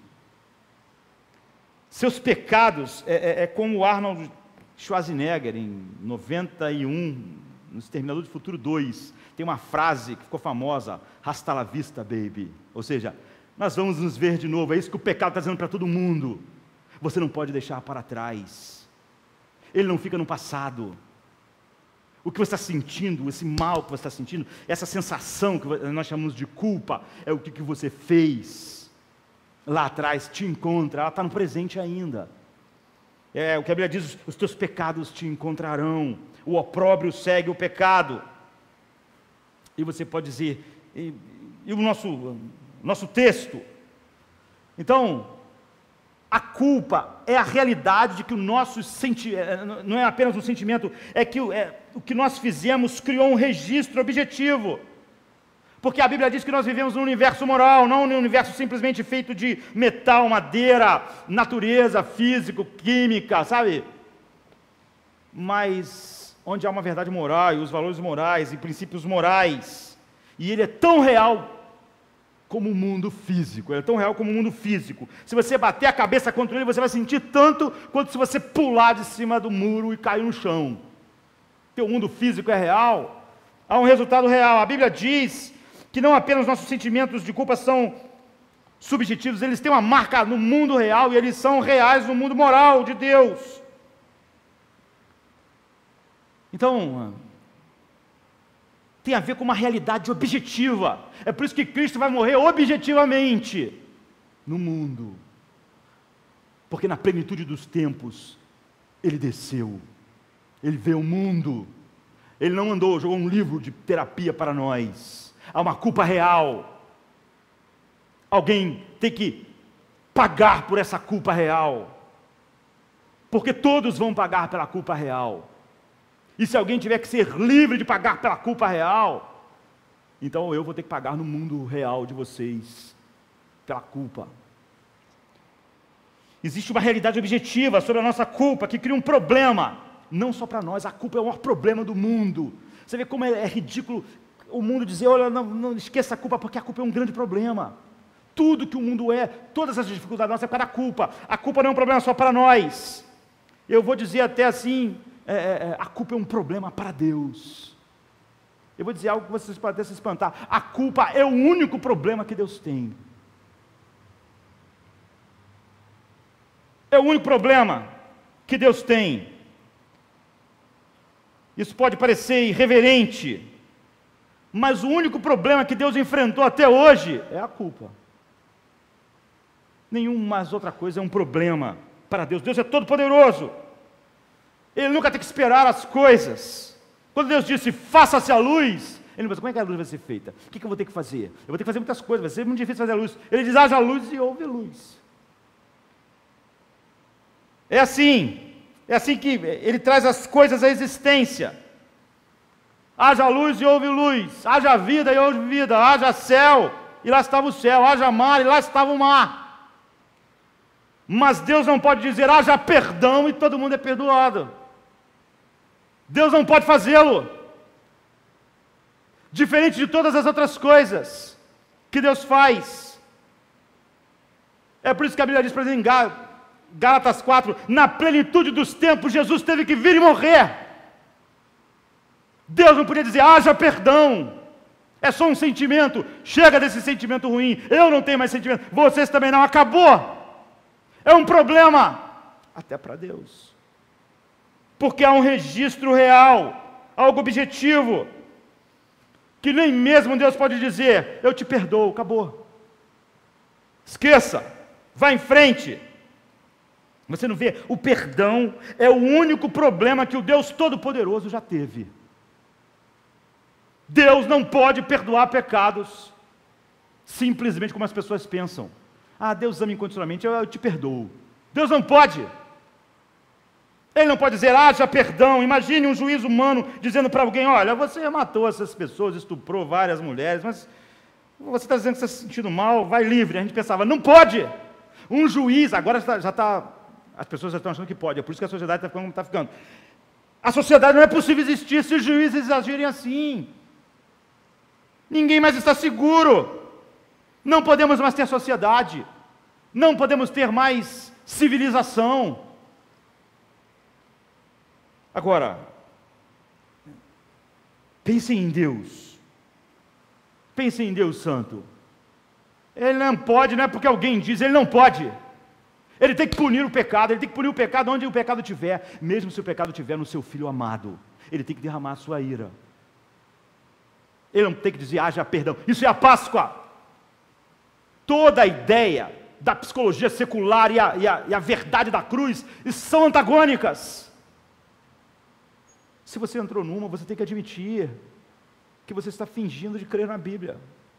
[SPEAKER 2] Seus pecados, é, é, é como o Arnold Schwarzenegger, em noventa e um, no Exterminador do Futuro dois, tem uma frase que ficou famosa, hasta la vista, baby. Ou seja, nós vamos nos ver de novo, é isso que o pecado está dizendo para todo mundo. Você não pode deixar para trás. Ele não fica no passado. O que você está sentindo, esse mal que você está sentindo, essa sensação que nós chamamos de culpa, é o que, que você fez lá atrás, te encontra, ela está no presente ainda. É o que a Bíblia diz, os teus pecados te encontrarão, o opróbrio segue o pecado. E você pode dizer, e, e o nosso, nosso texto? Então, a culpa é a realidade de que o nosso sentimento, não é apenas um sentimento, é que é, o que nós fizemos criou um registro objetivo. Porque a Bíblia diz que nós vivemos num universo moral, não num universo simplesmente feito de metal, madeira, natureza, físico, química, sabe? Mas onde há uma verdade moral, e os valores morais, e princípios morais, e ele é tão real como o mundo físico, ele é tão real como o mundo físico. Se você bater a cabeça contra ele, você vai sentir tanto quanto se você pular de cima do muro e cair no chão. Porque o mundo físico é real, há um resultado real. A Bíblia diz que não apenas nossos sentimentos de culpa são subjetivos, eles têm uma marca no mundo real e eles são reais no mundo moral de Deus. Então, tem a ver com uma realidade objetiva. É por isso que Cristo vai morrer objetivamente no mundo. Porque na plenitude dos tempos, Ele desceu. Ele veio ao mundo. Ele não andou, jogou um livro de terapia para nós. Há uma culpa real. Alguém tem que pagar por essa culpa real. Porque todos vão pagar pela culpa real. E se alguém tiver que ser livre de pagar pela culpa real, então eu vou ter que pagar no mundo real de vocês, pela culpa. Existe uma realidade objetiva sobre a nossa culpa, que cria um problema, não só para nós, a culpa é o maior problema do mundo, Você vê como é, é ridículo o mundo dizer, olha, não, não esqueça a culpa, porque a culpa é um grande problema. Tudo que o mundo é, todas as dificuldades nossas é por causa da culpa. A culpa não é um problema só para nós. Eu vou dizer até assim, é, é, a culpa é um problema para Deus. Eu vou dizer algo que vocês podem até se espantar. A culpa é o único problema que Deus tem. É o único problema que Deus tem. Isso pode parecer irreverente, mas o único problema que Deus enfrentou até hoje é a culpa. Nenhuma mais outra coisa é um problema para Deus. Deus é todo poderoso. Ele nunca tem que esperar as coisas. Quando Deus disse, faça-se a luz, ele não pensa, como é que a luz vai ser feita? O que, que eu vou ter que fazer? Eu vou ter que fazer muitas coisas, vai ser muito difícil fazer a luz. Ele diz, haja luz e houve luz. É assim, é assim que ele traz as coisas à existência. Haja luz e houve luz, haja vida e houve vida, haja céu e lá estava o céu, haja mar e lá estava o mar. Mas Deus não pode dizer, haja perdão e todo mundo é perdoado. Deus não pode fazê-lo. Diferente de todas as outras coisas que Deus faz. É por isso que a Bíblia diz, por exemplo, em Gálatas quatro, na plenitude dos tempos, Jesus teve que vir e morrer. Deus não podia dizer, haja perdão. É só um sentimento, chega desse sentimento ruim, eu não tenho mais sentimento, vocês também não, acabou. É um problema, até para Deus. Porque há um registro real, algo objetivo, que nem mesmo Deus pode dizer, eu te perdoo, acabou. Esqueça, vá em frente. Você não vê? O perdão é o único problema que o Deus Todo-Poderoso já teve. Deus não pode perdoar pecados simplesmente como as pessoas pensam. Ah, Deus ama incondicionalmente, eu, eu te perdoo. Deus não pode. Ele não pode dizer, haja perdão. Imagine um juiz humano dizendo para alguém, olha, você matou essas pessoas, estuprou várias mulheres, mas você está dizendo que você está se sentindo mal, vai livre. A gente pensava, não pode. Um juiz, agora já está, as pessoas já estão achando que pode, é por isso que a sociedade está ficando como está ficando. A sociedade não é possível existir se os juízes agirem assim. Ninguém mais está seguro. Não podemos mais ter sociedade. Não podemos ter mais civilização. Agora, pensem em Deus. Pensem em Deus Santo. Ele não pode, não é porque alguém diz, ele não pode. Ele tem que punir o pecado, ele tem que punir o pecado onde o pecado estiver, mesmo se o pecado estiver no seu Filho amado. Ele tem que derramar a sua ira. Ele não tem que dizer, haja perdão. Isso é a Páscoa. Toda a ideia da psicologia secular e a, e a, e a verdade da cruz são antagônicas. Se você entrou numa, você tem que admitir que você está fingindo de crer na Bíblia.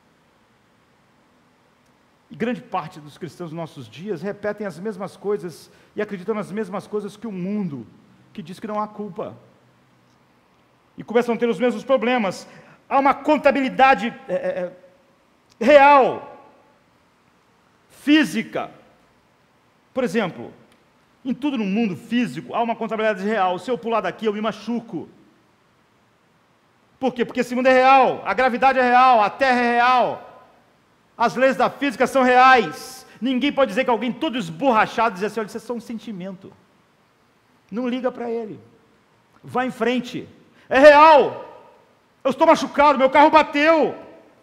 [SPEAKER 2] E grande parte dos cristãos dos nossos dias repetem as mesmas coisas e acreditam nas mesmas coisas que o mundo, que diz que não há culpa. E começam a ter os mesmos problemas. Há uma contabilidade é, é, real, física. Por exemplo, em tudo no mundo físico há uma contabilidade real. Se eu pular daqui, eu me machuco. Por quê? Porque esse mundo é real, a gravidade é real, a terra é real, as leis da física são reais. Ninguém pode dizer que alguém todo esborrachado diz assim, olha, isso é só um sentimento. Não liga para ele. Vá em frente. É real. Eu estou machucado, meu carro bateu.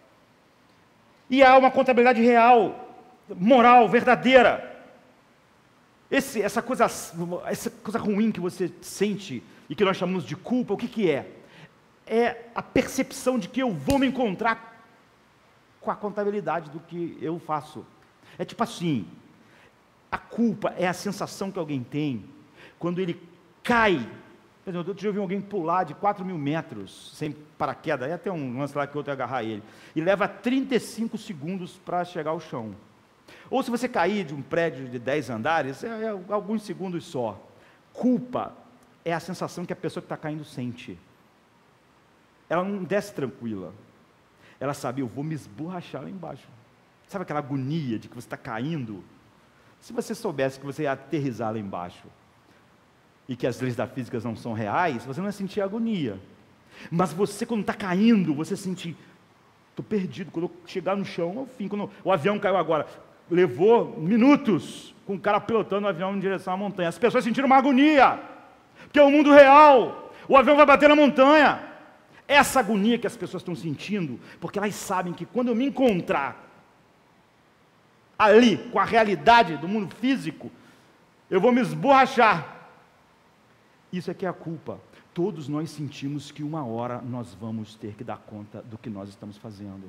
[SPEAKER 2] E há uma contabilidade real, moral, verdadeira. Esse, essa, coisa, essa coisa ruim que você sente e que nós chamamos de culpa, o que, que é? É a percepção de que eu vou me encontrar com a contabilidade do que eu faço. É tipo assim, a culpa é a sensação que alguém tem quando ele cai. Por exemplo, eu já vi alguém pular de quatro mil metros, sem paraquedas, aí até um lance lá que o outro ia agarrar ele, e leva trinta e cinco segundos para chegar ao chão. Ou se você cair de um prédio de dez andares, é, é alguns segundos só. Culpa é a sensação que a pessoa que está caindo sente. Ela não desce tranquila. Ela sabe, eu vou me esborrachar lá embaixo. Sabe aquela agonia de que você está caindo? Se você soubesse que você ia aterrissar lá embaixo, e que as leis da física não são reais, você não ia sentir agonia. Mas você, quando está caindo, você sente, estou perdido, quando eu chegar no chão, é o fim. Quando o avião caiu agora, levou minutos com o cara pilotando o avião em direção à montanha. As pessoas sentiram uma agonia, porque é o mundo real, o avião vai bater na montanha. Essa agonia que as pessoas estão sentindo, porque elas sabem que quando eu me encontrar ali, com a realidade do mundo físico, eu vou me esborrachar. Isso é que é a culpa. Todos nós sentimos que uma hora nós vamos ter que dar conta do que nós estamos fazendo.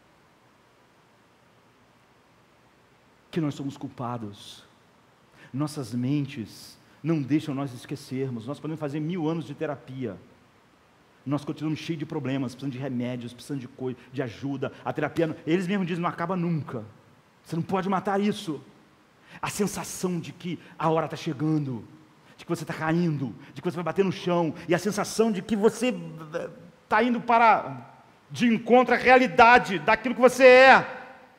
[SPEAKER 2] Que nós somos culpados. Nossas mentes não deixam nós esquecermos. Nós podemos fazer mil anos de terapia. Nós continuamos cheios de problemas, precisando de remédios, precisando de coisa, de ajuda. A terapia, eles mesmos dizem, não acaba nunca. Você não pode matar isso. A sensação de que a hora está chegando, de que você está caindo, de que você vai bater no chão, e a sensação de que você está indo para de encontro à realidade daquilo que você é.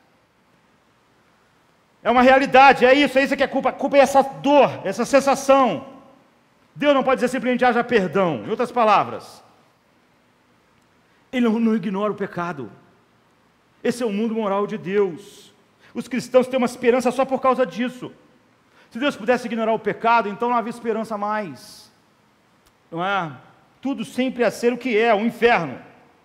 [SPEAKER 2] É uma realidade, é isso, é isso que é culpa. A culpa é essa dor, essa sensação. Deus não pode dizer simplesmente haja perdão. Em outras palavras, Ele não, não ignora o pecado. Esse é o mundo moral de Deus. Os cristãos têm uma esperança só por causa disso. Se Deus pudesse ignorar o pecado, então não havia esperança mais. Não é? Tudo sempre ia ser o que é, o inferno.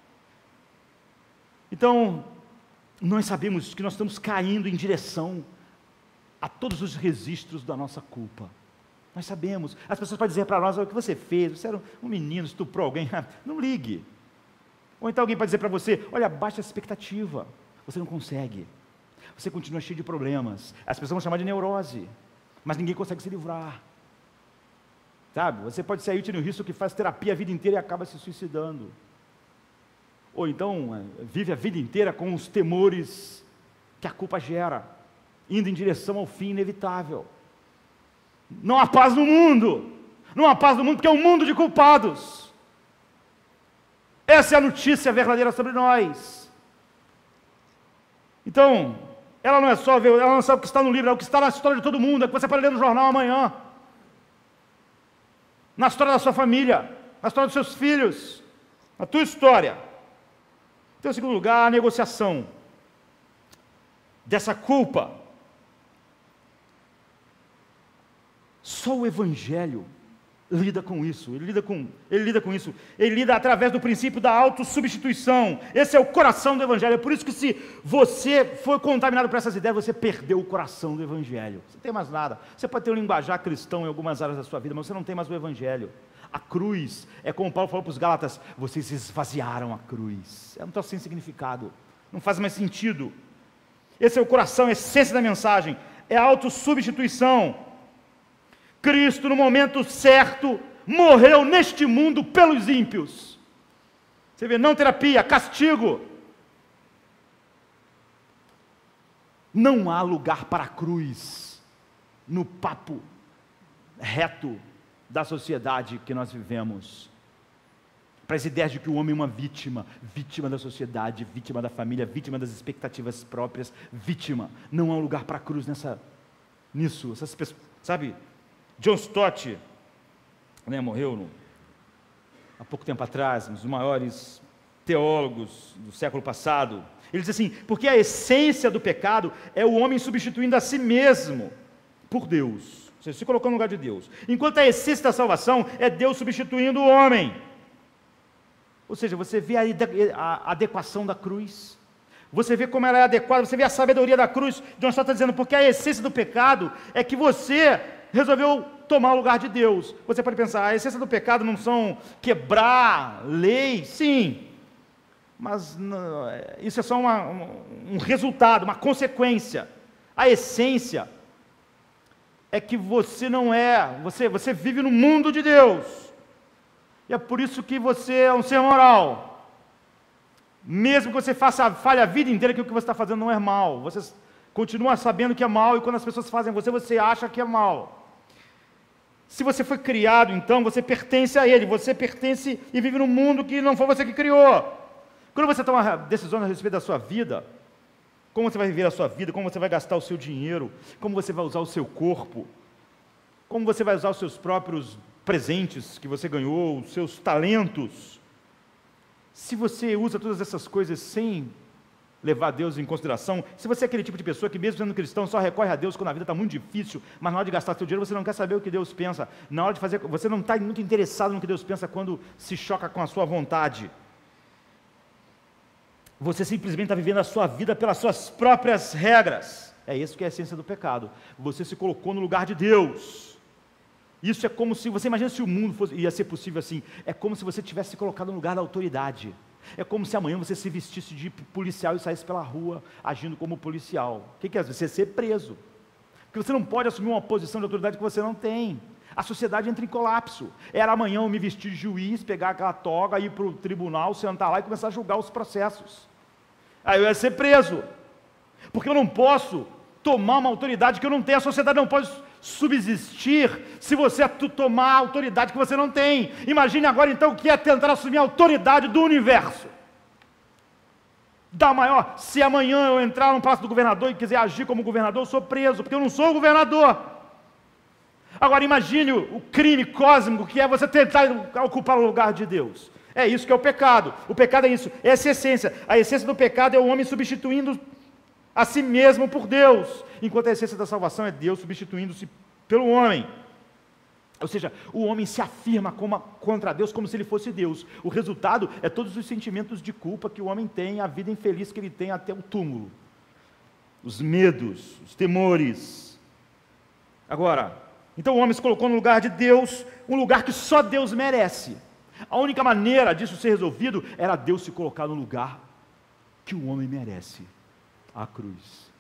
[SPEAKER 2] Então, nós sabemos que nós estamos caindo em direção a todos os registros da nossa culpa. Nós sabemos. As pessoas podem dizer para nós, o que você fez? Você era um menino, estuprou alguém. Não ligue. Ou então alguém pode dizer para você, olha, baixa a expectativa. Você não consegue. Você continua cheio de problemas. As pessoas vão chamar de neurose. Mas ninguém consegue se livrar. Sabe? Você pode ser a Whitney Houston que faz terapia a vida inteira e acaba se suicidando. Ou então, vive a vida inteira com os temores que a culpa gera, indo em direção ao fim inevitável. Não há paz no mundo. Não há paz no mundo porque é um mundo de culpados. Essa é a notícia verdadeira sobre nós. Então, ela não é só ver, ela não é só o que está no livro, é o que está na história de todo mundo, é o que você pode ler no jornal amanhã. Na história da sua família, na história dos seus filhos, na tua história. Então, em segundo lugar, a negociação dessa culpa. Só o Evangelho lida com isso, ele lida com, ele lida com isso, ele lida através do princípio da autossubstituição. Esse é o coração do Evangelho. É por isso que se você foi contaminado por essas ideias, você perdeu o coração do Evangelho. Você não tem mais nada. Você pode ter um linguajar cristão em algumas áreas da sua vida, mas você não tem mais o Evangelho. A cruz, é como Paulo falou para os Gálatas, vocês esvaziaram a cruz. É um troço sem significado, não faz mais sentido. Esse é o coração, a essência da mensagem, é a autossubstituição. Cristo, no momento certo, morreu neste mundo pelos ímpios. Você vê, não terapia, castigo. Não há lugar para a cruz no papo reto da sociedade que nós vivemos. Para as ideias de que o homem é uma vítima, vítima da sociedade, vítima da família, vítima das expectativas próprias, vítima. Não há lugar para a cruz nessa, nisso. Essas pessoas, sabe? John Stott, né, morreu no, há pouco tempo atrás, um dos maiores teólogos do século passado. Ele diz assim, porque a essência do pecado é o homem substituindo a si mesmo por Deus, ou seja, se colocando no lugar de Deus, enquanto a essência da salvação é Deus substituindo o homem. Ou seja, você vê a, a adequação da cruz, você vê como ela é adequada, você vê a sabedoria da cruz. John Stott está dizendo, porque a essência do pecado é que você resolveu tomar o lugar de Deus. Você pode pensar, a essência do pecado não são quebrar lei, sim, mas não, isso é só uma, um resultado, uma consequência. A essência é que você não é, você, você vive no mundo de Deus, e é por isso que você é um ser moral, mesmo que você faça, falhe a vida inteira que o que você está fazendo não é mal, você continua sabendo que é mal, e quando as pessoas fazem você, você acha que é mal. Se você foi criado, então, você pertence a Ele, você pertence e vive num mundo que não foi você que criou. Quando você toma decisões a respeito da sua vida, como você vai viver a sua vida, como você vai gastar o seu dinheiro, como você vai usar o seu corpo, como você vai usar os seus próprios presentes que você ganhou, os seus talentos, Se você usa todas essas coisas sem levar Deus em consideração, se você é aquele tipo de pessoa que mesmo sendo cristão só recorre a Deus quando a vida está muito difícil, mas na hora de gastar seu dinheiro você não quer saber o que Deus pensa, na hora de fazer, você não está muito interessado no que Deus pensa quando se choca com a sua vontade, você simplesmente está vivendo a sua vida pelas suas próprias regras, é isso que é a essência do pecado, você se colocou no lugar de Deus. Isso é como se, você imagina se o mundo fosse, ia ser possível assim, é como se você tivesse se colocado no lugar da autoridade. É como se amanhã você se vestisse de policial e saísse pela rua agindo como policial. O que que é? Você ser preso. Porque você não pode assumir uma posição de autoridade que você não tem. A sociedade entra em colapso. Era amanhã eu me vestir de juiz, pegar aquela toga, ir para o tribunal, sentar lá e começar a julgar os processos. Aí eu ia ser preso. Porque eu não posso tomar uma autoridade que eu não tenho. A sociedade não pode subsistir se você tomar a autoridade que você não tem. Imagine agora então o que é tentar assumir a autoridade do universo. Da maior, se amanhã eu entrar no palácio do governador e quiser agir como governador, eu sou preso, porque eu não sou o governador. Agora imagine o crime cósmico que é você tentar ocupar o lugar de Deus. É isso que é o pecado. O pecado é isso, essa é a essência. A essência do pecado é o homem substituindo a si mesmo por Deus, enquanto a essência da salvação é Deus substituindo-se pelo homem. Ou seja, o homem se afirma como, contra Deus como se ele fosse Deus. O resultado é todos os sentimentos de culpa que o homem tem, a vida infeliz que ele tem até o túmulo. Os medos, os temores. Agora, então o homem se colocou no lugar de Deus, um lugar que só Deus merece. A única maneira disso ser resolvido era Deus se colocar no lugar que o homem merece. A cruz,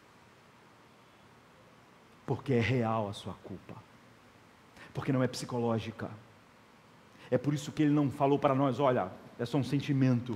[SPEAKER 2] porque é real a sua culpa, porque não é psicológica, é por isso que ele não falou para nós, olha, é só um sentimento,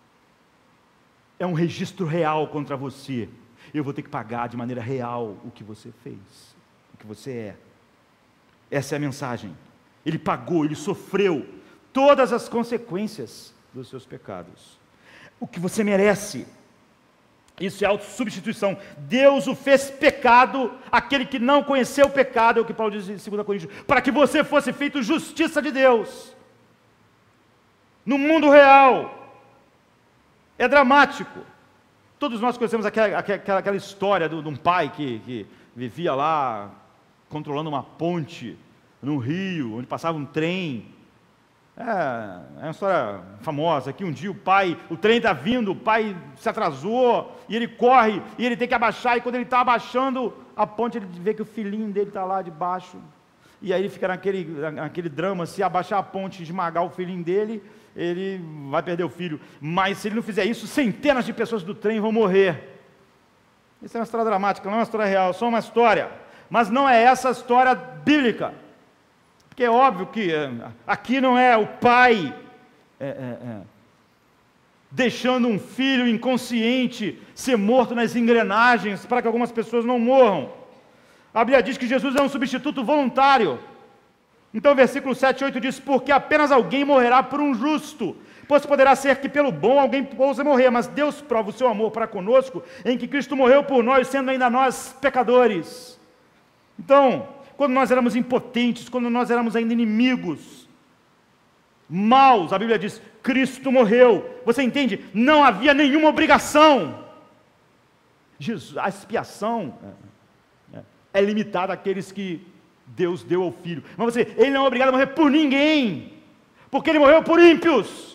[SPEAKER 2] é um registro real contra você, eu vou ter que pagar de maneira real o que você fez, o que você é. Essa é a mensagem. Ele pagou, ele sofreu todas as consequências dos seus pecados, o que você merece. Isso é autossubstituição. Deus o fez pecado, aquele que não conheceu o pecado, é o que Paulo diz em segunda Coríntios, para que você fosse feito justiça de Deus. No mundo real, é dramático. Todos nós conhecemos aquela, aquela, aquela história de, de um pai que, que vivia lá, controlando uma ponte, num rio, onde passava um trem. É, é uma história famosa, que um dia o pai, o trem está vindo, o pai se atrasou, e ele corre, e ele tem que abaixar, e quando ele está abaixando a ponte, ele vê que o filhinho dele está lá debaixo, e aí ele fica naquele, naquele drama, se abaixar a ponte e esmagar o filhinho dele, ele vai perder o filho, mas se ele não fizer isso, centenas de pessoas do trem vão morrer. Isso é uma história dramática, não é uma história real, é só uma história, mas não é essa a história bíblica. Porque é óbvio que é, aqui não é o pai é, é, é, deixando um filho inconsciente ser morto nas engrenagens para que algumas pessoas não morram. A Bíblia diz que Jesus é um substituto voluntário. Então o versículo sete e oito diz, porque apenas alguém morrerá por um justo, pois poderá ser que pelo bom alguém possa morrer, mas Deus prova o seu amor para conosco, em que Cristo morreu por nós, sendo ainda nós pecadores. Então, quando nós éramos impotentes, quando nós éramos ainda inimigos, maus, a Bíblia diz, Cristo morreu. Você entende? Não havia nenhuma obrigação. Jesus, a expiação é, é, é limitada àqueles que Deus deu ao Filho. Mas você, Ele não é obrigado a morrer por ninguém, porque Ele morreu por ímpios.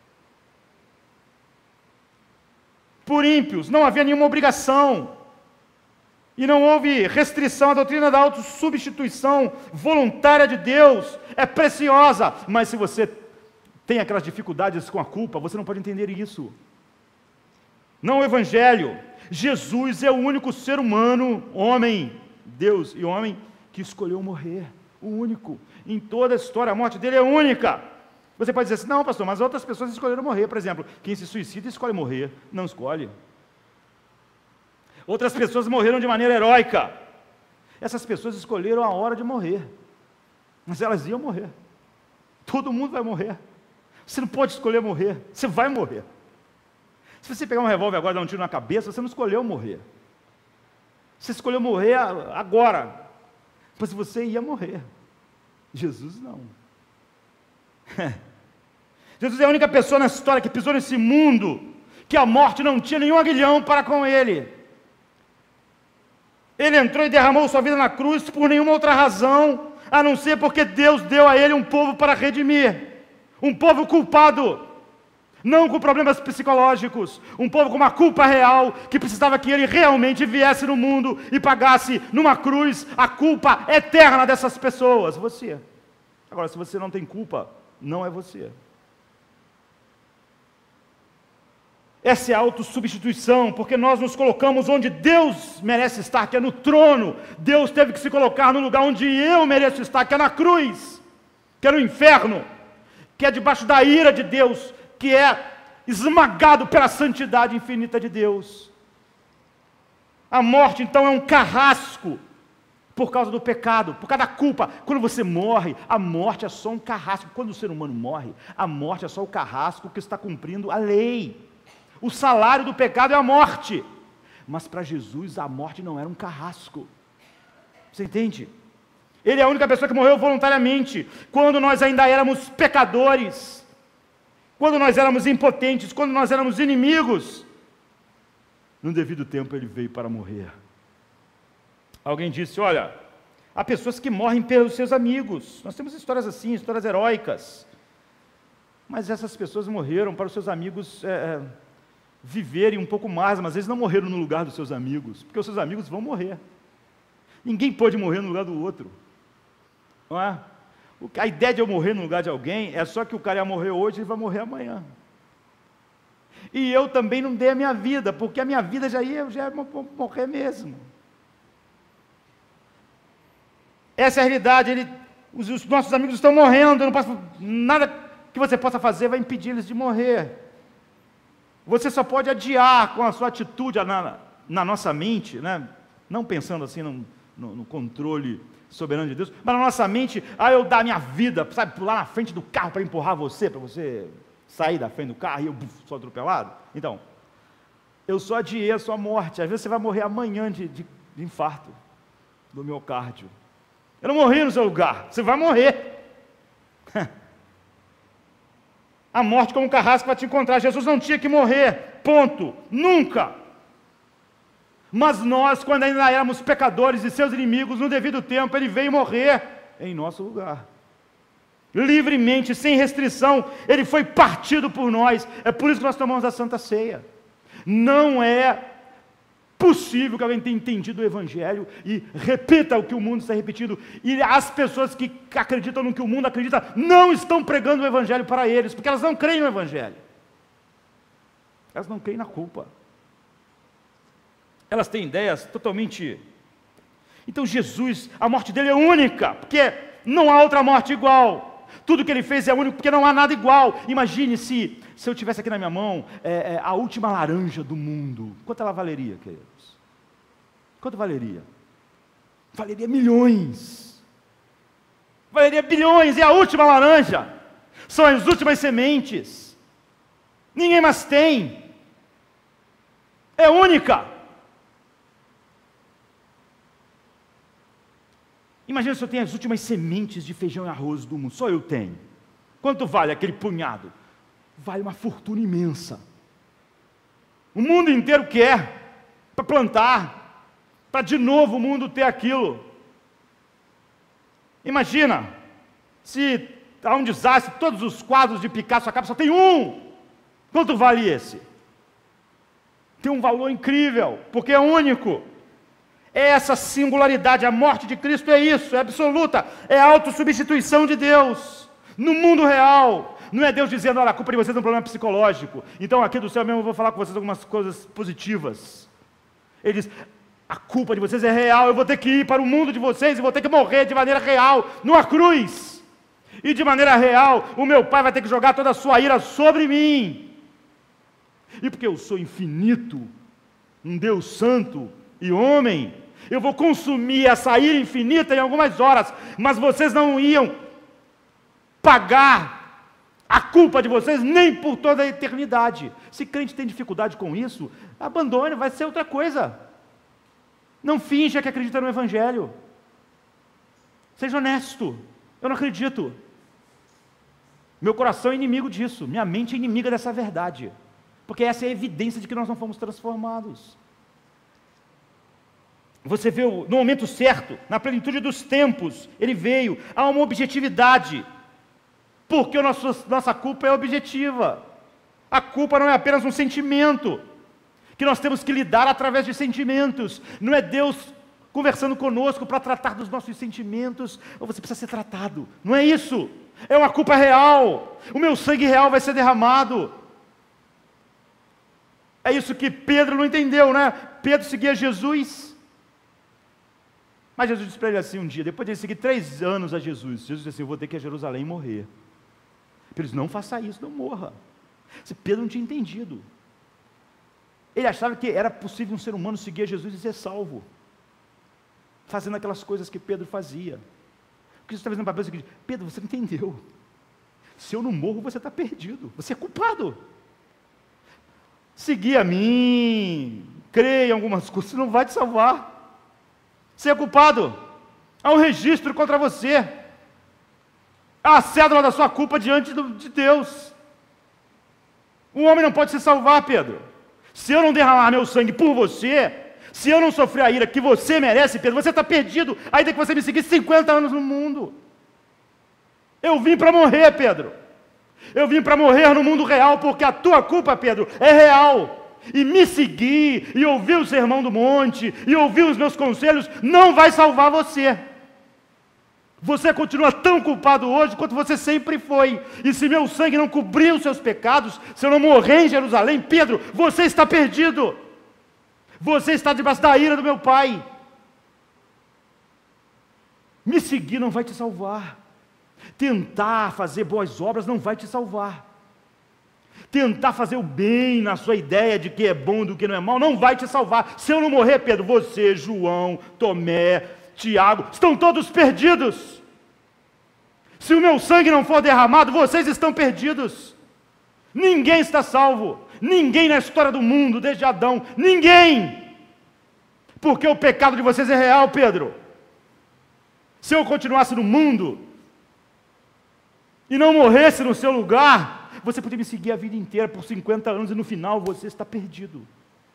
[SPEAKER 2] Por ímpios, não havia nenhuma obrigação. E não houve restrição. A doutrina da autossubstituição voluntária de Deus é preciosa, mas se você tem aquelas dificuldades com a culpa, você não pode entender isso. Não o Evangelho. Jesus é o único ser humano, homem, Deus e homem, que escolheu morrer. O único. Em toda a história, a morte dele é única. Você pode dizer assim, não pastor, mas outras pessoas escolheram morrer. Por exemplo, quem se suicida escolhe morrer. Não escolhe. Outras pessoas morreram de maneira heróica. Essas pessoas escolheram a hora de morrer. Mas elas iam morrer. Todo mundo vai morrer. Você não pode escolher morrer. Você vai morrer. Se você pegar um revólver agora e dar um tiro na cabeça, você não escolheu morrer. Você escolheu morrer agora. Mas você ia morrer. Jesus não. Jesus é a única pessoa na história que pisou nesse mundo que a morte não tinha nenhum aguilhão para com ele. Ele entrou e derramou sua vida na cruz por nenhuma outra razão, a não ser porque Deus deu a ele um povo para redimir, um povo culpado, não com problemas psicológicos, um povo com uma culpa real, que precisava que ele realmente viesse no mundo e pagasse numa cruz a culpa eterna dessas pessoas, você. Agora, se você não tem culpa, não é você. Essa é a autossubstituição, porque nós nos colocamos onde Deus merece estar, que é no trono. Deus teve que se colocar no lugar onde eu mereço estar, que é na cruz, que é no inferno, que é debaixo da ira de Deus, que é esmagado pela santidade infinita de Deus. A morte, então, é um carrasco por causa do pecado, por causa da culpa. Quando você morre, a morte é só um carrasco. Quando o ser humano morre, a morte é só o carrasco que está cumprindo a lei. O salário do pecado é a morte. Mas para Jesus a morte não era um carrasco. Você entende? Ele é a única pessoa que morreu voluntariamente, quando nós ainda éramos pecadores, quando nós éramos impotentes, quando nós éramos inimigos. No devido tempo ele veio para morrer. Alguém disse, olha, há pessoas que morrem pelos seus amigos. Nós temos histórias assim, histórias heróicas. Mas essas pessoas morreram para os seus amigos é, viverem um pouco mais, mas eles não morreram no lugar dos seus amigos, porque os seus amigos vão morrer. Ninguém pode morrer no lugar do outro. Não é? A ideia de eu morrer no lugar de alguém é só que o cara ia morrer hoje e vai morrer amanhã. E eu também não dei a minha vida, porque a minha vida já ia, já ia morrer mesmo. Essa é a realidade. Ele, os, os nossos amigos estão morrendo, eu não posso, nada que você possa fazer vai impedir eles de morrer. Você só pode adiar com a sua atitude na, na nossa mente, né? Não pensando assim no, no, no controle soberano de Deus, mas na nossa mente, ah, eu dar minha vida, sabe, pular na frente do carro para empurrar você, para você sair da frente do carro e eu buf, sou atropelado. Então, eu só adiei a sua morte. Às vezes você vai morrer amanhã de, de, de infarto do miocárdio. Eu não morri no seu lugar, você vai morrer. A morte como um carrasco vai te encontrar. Jesus não tinha que morrer, ponto, nunca. Mas nós, quando ainda éramos pecadores e seus inimigos, no devido tempo, ele veio morrer em nosso lugar. Livremente, sem restrição, ele foi partido por nós. É por isso que nós tomamos a Santa Ceia. Não é possível que alguém tenha entendido o Evangelho e repita o que o mundo está repetindo, e as pessoas que acreditam no que o mundo acredita não estão pregando o Evangelho para eles, porque elas não creem no Evangelho, elas não creem na culpa, elas têm ideias totalmente. Então Jesus, a morte dele é única, porque não há outra morte igual. Tudo que ele fez é único, porque não há nada igual. Imagine se, se eu tivesse aqui na minha mão é, é, a última laranja do mundo. Quanto ela valeria, queridos? Quanto valeria? Valeria milhões. Valeria bilhões. É a última laranja. São as últimas sementes. Ninguém mais tem. É única. Imagina se eu tenho as últimas sementes de feijão e arroz do mundo, só eu tenho. Quanto vale aquele punhado? Vale uma fortuna imensa. O mundo inteiro quer, para plantar, para de novo o mundo ter aquilo. Imagina, se há um desastre, todos os quadros de Picasso acabam, só tem um. Quanto vale esse? Tem um valor incrível, porque é único. É essa singularidade, a morte de Cristo é isso, é absoluta, é a autossubstituição de Deus, no mundo real. Não é Deus dizendo, olha, a culpa de vocês é um problema psicológico, então aqui do céu mesmo eu vou falar com vocês algumas coisas positivas. Ele diz, a culpa de vocês é real, eu vou ter que ir para o mundo de vocês e vou ter que morrer de maneira real, numa cruz. E de maneira real, o meu Pai vai ter que jogar toda a sua ira sobre mim. E porque eu sou infinito, um Deus santo e homem, eu vou consumir essa ira infinita em algumas horas, mas vocês não iam pagar a culpa de vocês nem por toda a eternidade. Se crente tem dificuldade com isso, abandone, vai ser outra coisa. Não finja que acredita no Evangelho. Seja honesto, eu não acredito. Meu coração é inimigo disso, minha mente é inimiga dessa verdade, porque essa é a evidência de que nós não fomos transformados. Você vê, no momento certo, na plenitude dos tempos, ele veio, há uma objetividade, porque a nossa, nossa culpa é objetiva. A culpa não é apenas um sentimento, que nós temos que lidar através de sentimentos, não é Deus conversando conosco para tratar dos nossos sentimentos, ou você precisa ser tratado, não é isso, é uma culpa real, o meu sangue real vai ser derramado. É isso que Pedro não entendeu, né? Pedro seguia Jesus, mas Jesus disse para ele assim um dia, depois de ele seguir três anos a Jesus, Jesus disse assim, eu vou ter que ir a Jerusalém morrer. Pedro disse, não faça isso, não morra. Pedro não tinha entendido. Ele achava que era possível um ser humano seguir a Jesus e ser salvo, fazendo aquelas coisas que Pedro fazia. O que Jesus está fazendo para Pedro é o seguinte, Pedro, você não entendeu. Se eu não morro, você está perdido, você é culpado. Seguir a mim, crer em algumas coisas, não vai te salvar. Você é culpado. Há um registro contra você. Há a cédula da sua culpa diante de Deus. Um homem não pode se salvar, Pedro. Se eu não derramar meu sangue por você, se eu não sofrer a ira que você merece, Pedro, você está perdido, ainda que você me seguisse cinquenta anos no mundo. Eu vim para morrer, Pedro. Eu vim para morrer no mundo real, porque a tua culpa, Pedro, é real. E me seguir, e ouvir o sermão do monte, e ouvir os meus conselhos, não vai salvar você. Você continua tão culpado hoje quanto você sempre foi. E se meu sangue não cobrir os seus pecados, se eu não morrer em Jerusalém, Pedro, você está perdido. Você está debaixo da ira do meu Pai. Me seguir não vai te salvar. Tentar fazer boas obras não vai te salvar. Tentar fazer o bem na sua ideia de que é bom do que não é mal, não vai te salvar. Se eu não morrer, Pedro, você, João, Tomé, Tiago, estão todos perdidos. Se o meu sangue não for derramado, vocês estão perdidos. Ninguém está salvo. Ninguém na história do mundo, desde Adão. Ninguém. Porque o pecado de vocês é real, Pedro. Se eu continuasse no mundo e não morresse no seu lugar, você poderia me seguir a vida inteira por cinquenta anos e no final você está perdido.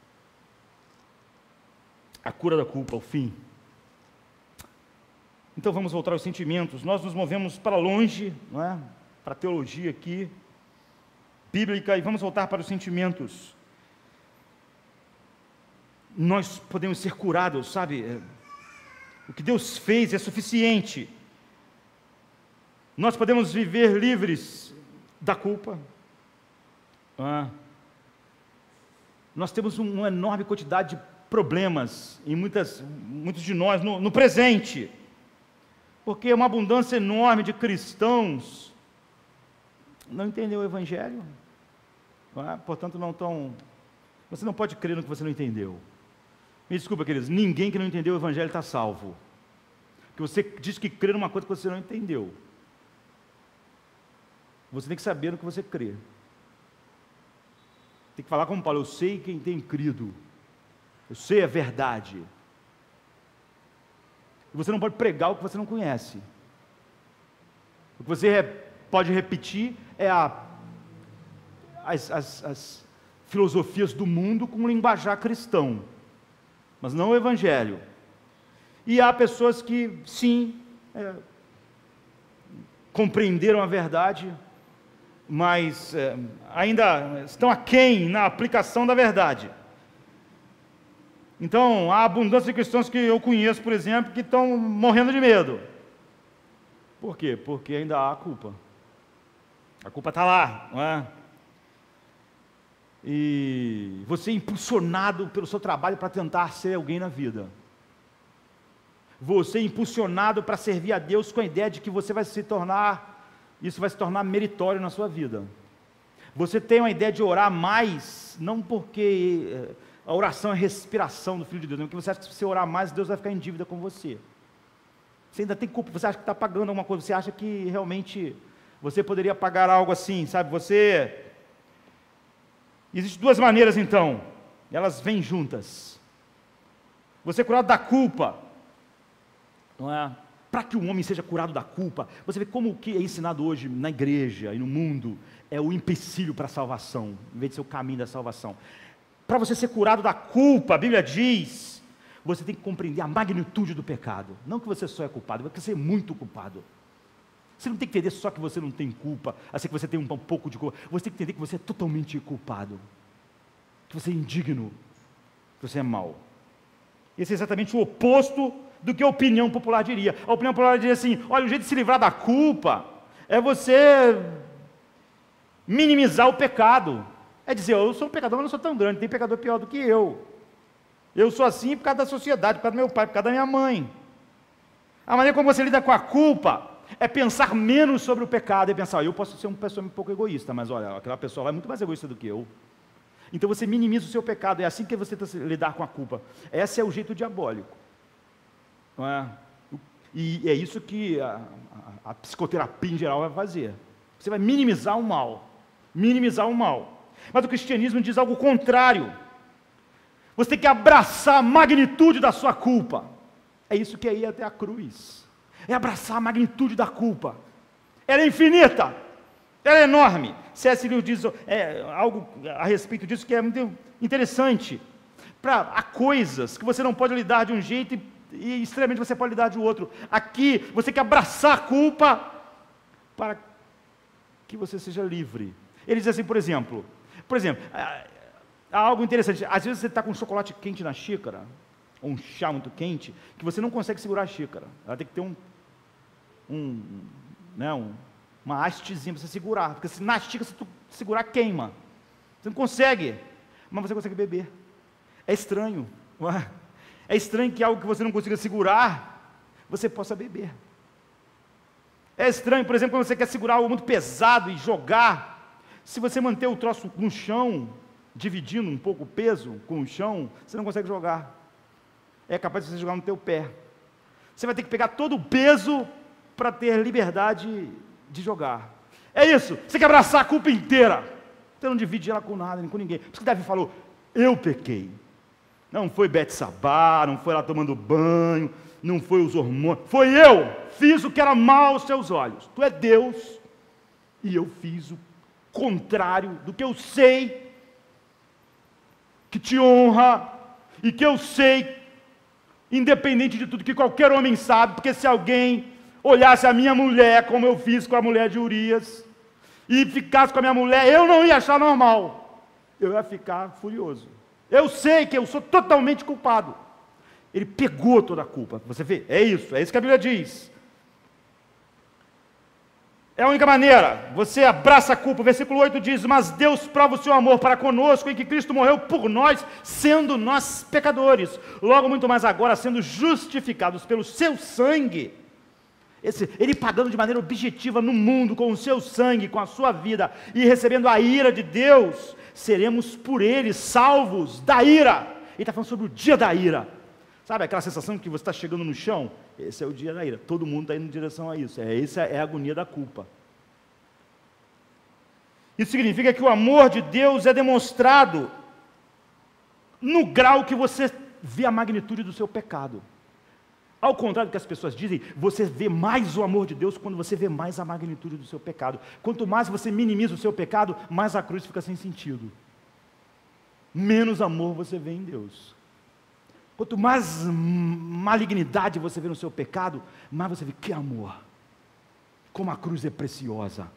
[SPEAKER 2] A cura da culpa, o fim. Então vamos voltar aos sentimentos. Nós nos movemos para longe, não é? Para a teologia aqui, bíblica, e vamos voltar para os sentimentos. Nós podemos ser curados, sabe? O que Deus fez é suficiente. Nós podemos viver livres da culpa. Ah. Nós temos uma enorme quantidade de problemas, em muitas, muitos de nós, no, no presente. Porque uma abundância enorme de cristãos não entendeu o Evangelho, não é? Portanto não estão, você não pode crer no que você não entendeu. Me desculpa, queridos, ninguém que não entendeu o Evangelho está salvo, porque você diz que crê numa coisa que você não entendeu. Você tem que saber no que você crê, tem que falar como Paulo, eu sei quem tem crido, eu sei a verdade. Você não pode pregar o que você não conhece. O que você pode repetir é a, as, as, as filosofias do mundo com um linguajar cristão, mas não o Evangelho. E há pessoas que, sim, é, compreenderam a verdade, mas é, ainda estão aquém na aplicação da verdade. Então, há abundância de cristãos que eu conheço, por exemplo, que estão morrendo de medo. Por quê? Porque ainda há a culpa. A culpa está lá, não é? E você é impulsionado pelo seu trabalho para tentar ser alguém na vida. Você é impulsionado para servir a Deus com a ideia de que você vai se tornar, isso vai se tornar meritório na sua vida. Você tem uma ideia de orar mais, não porque a oração é respiração do Filho de Deus, porque você acha que se você orar mais, Deus vai ficar em dívida com você. Você ainda tem culpa, você acha que está pagando alguma coisa, você acha que realmente você poderia pagar algo assim, sabe? Você... Existem duas maneiras então, elas vêm juntas. Você é curado da culpa, não é? para que o homem seja curado da culpa. Você vê como o que é ensinado hoje na igreja e no mundo é o empecilho para a salvação, em vez de ser o caminho da salvação. Para você ser curado da culpa, a Bíblia diz, você tem que compreender a magnitude do pecado. Não que você só é culpado, mas que você é muito culpado. Você não tem que entender só que você não tem culpa, assim que você tem um pouco de culpa. Você tem que entender que você é totalmente culpado, que você é indigno, que você é mau. Esse é exatamente o oposto do que a opinião popular diria. A opinião popular diria assim: olha, o jeito de se livrar da culpa é você minimizar o pecado. É dizer, eu sou um pecador, mas não sou tão grande, tem pecador pior do que eu. Eu sou assim por causa da sociedade, por causa do meu pai, por causa da minha mãe. A maneira como você lida com a culpa é pensar menos sobre o pecado, é pensar, eu posso ser uma pessoa um pouco egoísta, mas olha, aquela pessoa lá é muito mais egoísta do que eu. Então você minimiza o seu pecado, é assim que você tenta lidar com a culpa. Esse é o jeito diabólico. Não é? E é isso que a, a, a psicoterapia em geral vai fazer. Você vai minimizar o mal, minimizar o mal. Mas o cristianismo diz algo contrário. Você tem que abraçar a magnitude da sua culpa. É isso que é ir até a cruz. É abraçar a magnitude da culpa. Ela é infinita, ela é enorme. C S Lewis diz é, algo a respeito disso que é muito interessante. Pra, há coisas que você não pode lidar de um jeito e e extremamente você pode lidar de outro. Aqui, você quer abraçar a culpa para que você seja livre. Ele diz assim, por exemplo, por exemplo, há algo interessante, às vezes você está com um chocolate quente na xícara, ou um chá muito quente, que você não consegue segurar a xícara, ela tem que ter um, um, né, um uma hastezinha para você segurar, porque se na xícara, se tu segurar, queima, você não consegue, mas você consegue beber. É estranho, não é? É estranho que algo que você não consiga segurar, você possa beber. É estranho, por exemplo, quando você quer segurar algo muito pesado e jogar, se você manter o troço no chão, dividindo um pouco o peso com o chão, você não consegue jogar. É capaz de você jogar no teu pé. Você vai ter que pegar todo o peso para ter liberdade de jogar. É isso, você quer abraçar a culpa inteira. Você não divide ela com nada, nem com ninguém. Por isso que Davi falou, eu pequei. Não foi Betsabá, não foi ela tomando banho, não foi os hormônios, foi eu, fiz o que era mal aos seus olhos. Tu é Deus, e eu fiz o contrário do que eu sei, que te honra, e que eu sei, independente de tudo, que qualquer homem sabe, porque se alguém olhasse a minha mulher, como eu fiz com a mulher de Urias, e ficasse com a minha mulher, eu não ia achar normal, eu ia ficar furioso. Eu sei que eu sou totalmente culpado. Ele pegou toda a culpa. Você vê? É isso. É isso que a Bíblia diz. É a única maneira. Você abraça a culpa. O versículo oito diz, mas Deus prova o seu amor para conosco em que Cristo morreu por nós, sendo nós pecadores. Logo, muito mais agora, sendo justificados pelo seu sangue. Esse, ele pagando de maneira objetiva no mundo, com o seu sangue, com a sua vida, e recebendo a ira de Deus, seremos por ele salvos da ira. Ele está falando sobre o dia da ira. Sabe aquela sensação que você está chegando no chão? Esse é o dia da ira. Todo mundo está indo em direção a isso. É, essa é a agonia da culpa. Isso significa que o amor de Deus é demonstrado no grau que você vê a magnitude do seu pecado. Ao contrário do que as pessoas dizem, você vê mais o amor de Deus quando você vê mais a magnitude do seu pecado. Quanto mais você minimiza o seu pecado, mais a cruz fica sem sentido. Menos amor você vê em Deus. Quanto mais malignidade você vê no seu pecado, mais você vê que amor. Como a cruz é preciosa.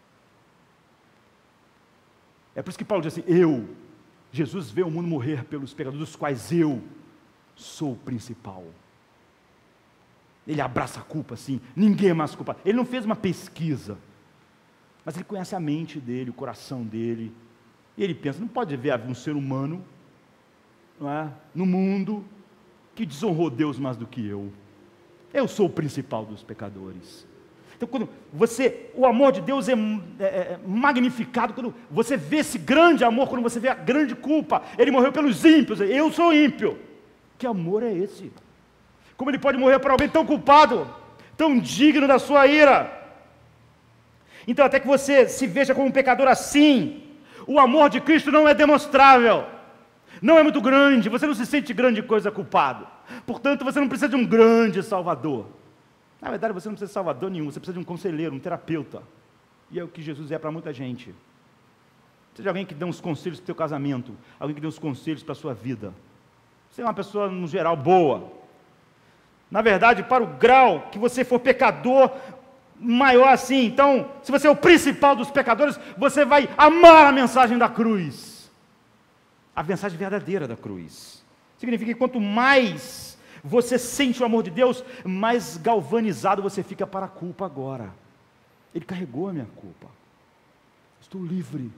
[SPEAKER 2] É por isso que Paulo diz assim, eu, Jesus vê o mundo morrer pelos pecadores, dos quais eu sou o principal. Ele abraça a culpa assim, ninguém é mais culpado. Ele não fez uma pesquisa, mas ele conhece a mente dele, o coração dele. E ele pensa, não pode haver um ser humano, não é, no mundo que desonrou Deus mais do que eu. Eu sou o principal dos pecadores. Então, quando você, o amor de Deus é, é, é magnificado, quando você vê esse grande amor, quando você vê a grande culpa, ele morreu pelos ímpios, eu sou ímpio. Que amor é esse? Como ele pode morrer por alguém tão culpado, tão digno da sua ira? Então, até que você se veja como um pecador assim, o amor de Cristo não é demonstrável, não é muito grande, você não se sente grande coisa culpado, portanto, você não precisa de um grande Salvador. Na verdade, você não precisa de salvador nenhum, você precisa de um conselheiro, um terapeuta. E é o que Jesus é para muita gente. Precisa de alguém que dê uns conselhos para o teu casamento, alguém que dê uns conselhos para a sua vida. Você é uma pessoa, no geral, boa. Na verdade, para o grau que você for pecador, maior assim. Então, se você é o principal dos pecadores, você vai amar a mensagem da cruz. A mensagem verdadeira da cruz. Significa que quanto mais você sente o amor de Deus, mais galvanizado você fica para a culpa agora. Ele carregou a minha culpa. Estou livre.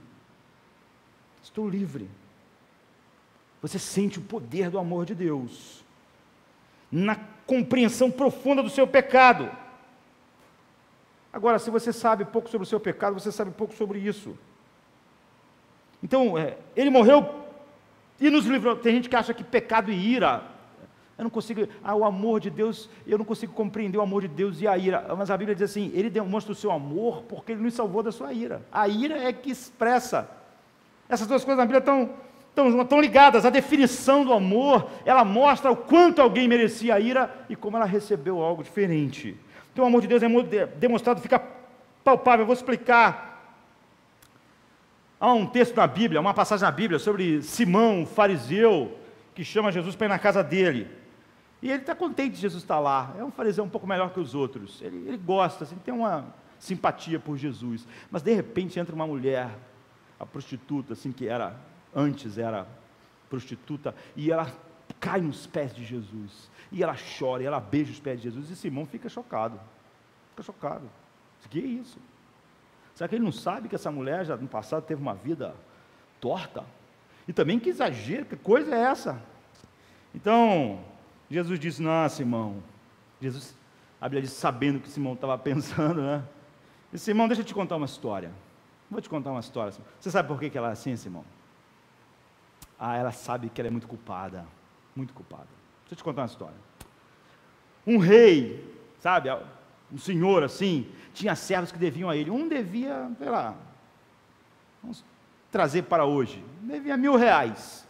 [SPEAKER 2] Estou livre. Você sente o poder do amor de Deus na compreensão profunda do seu pecado. Agora, se você sabe pouco sobre o seu pecado, você sabe pouco sobre isso. Então, é, ele morreu e nos livrou. Tem gente que acha que pecado e ira, eu não consigo, ah, o amor de Deus, eu não consigo compreender o amor de Deus e a ira. Mas a Bíblia diz assim, ele demonstra o seu amor porque ele nos salvou da sua ira. A ira é que expressa. Essas duas coisas na Bíblia estão, estão, estão ligadas. A definição do amor, ela mostra o quanto alguém merecia a ira e como ela recebeu algo diferente. Então o amor de Deus é demonstrado, fica palpável. Eu vou explicar. Há um texto na Bíblia, uma passagem na Bíblia sobre Simão, o fariseu, que chama Jesus para ir na casa dele. E ele está contente de Jesus estar lá. É um fariseu um pouco melhor que os outros. Ele, ele gosta, assim, tem uma simpatia por Jesus. Mas de repente entra uma mulher, a prostituta, assim, que era, antes era prostituta, e ela cai nos pés de Jesus. E ela chora, e ela beija os pés de Jesus. E Simão fica chocado. Fica chocado. O que é isso? Será que ele não sabe que essa mulher já no passado teve uma vida torta? E também que exagero, que coisa é essa? Então, Jesus disse, não, Simão. Jesus, a Bíblia diz, sabendo o que Simão estava pensando, né? E Simão, deixa eu te contar uma história. Vou te contar uma história. Você sabe por que ela é assim, Simão? Ah, ela sabe que ela é muito culpada. Muito culpada. Deixa eu te contar uma história. Um rei, sabe, um senhor assim, tinha servos que deviam a ele. Um devia, sei lá, vamos trazer para hoje, devia mil reais.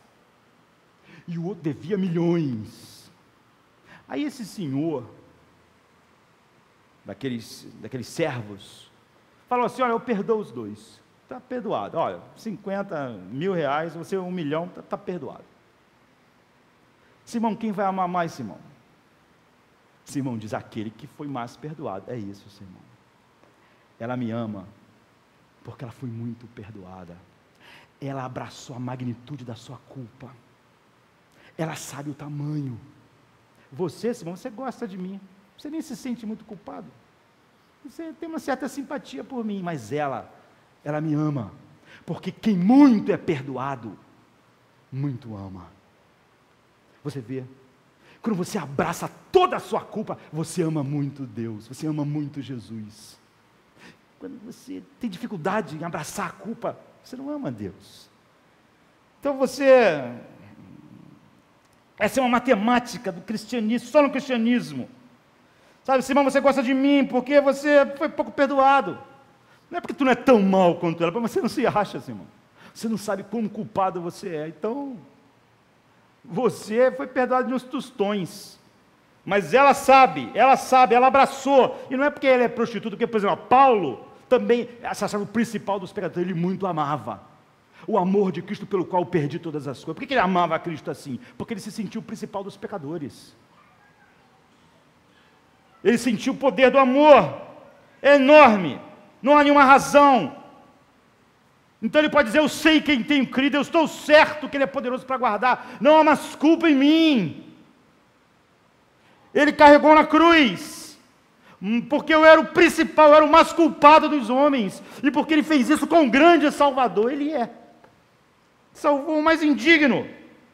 [SPEAKER 2] E o outro devia milhões. Aí esse senhor, daqueles, daqueles servos, falou assim, olha, eu perdoo os dois. Está perdoado. Olha, cinquenta mil reais, você um milhão, está tá perdoado. Simão, quem vai amar mais, Simão? Simão diz, aquele que foi mais perdoado. É isso, Simão. Ela me ama, porque ela foi muito perdoada. Ela abraçou a magnitude da sua culpa. Ela sabe o tamanho. Você, Simão, você gosta de mim. Você nem se sente muito culpado. Você tem uma certa simpatia por mim, mas ela, ela me ama. Porque quem muito é perdoado, muito ama. Você vê, quando você abraça toda a sua culpa, você ama muito Deus, você ama muito Jesus. Quando você tem dificuldade em abraçar a culpa, você não ama Deus. Então você, essa é uma matemática do cristianismo, só no cristianismo. Sabe, Simão, você gosta de mim porque você foi pouco perdoado. Não é porque tu não é tão mal quanto ela, mas você não se acha, Simão. Você não sabe como culpado você é. Então, você foi perdoado nos tostões. Mas ela sabe, ela sabe, ela abraçou. E não é porque ela é prostituta, porque, por exemplo, Paulo também se achava o principal dos pecadores. Ele muito amava o amor de Cristo pelo qual perdi todas as coisas. Por que ele amava a Cristo assim? Porque ele se sentiu o principal dos pecadores. Ele sentiu o poder do amor, é enorme, não há nenhuma razão. Então ele pode dizer, eu sei quem tenho crido, eu estou certo que ele é poderoso para guardar, não há mais culpa em mim. Ele carregou na cruz, porque eu era o principal, eu era o mais culpado dos homens, e porque ele fez isso com um grande Salvador, ele é, salvou o mais indigno.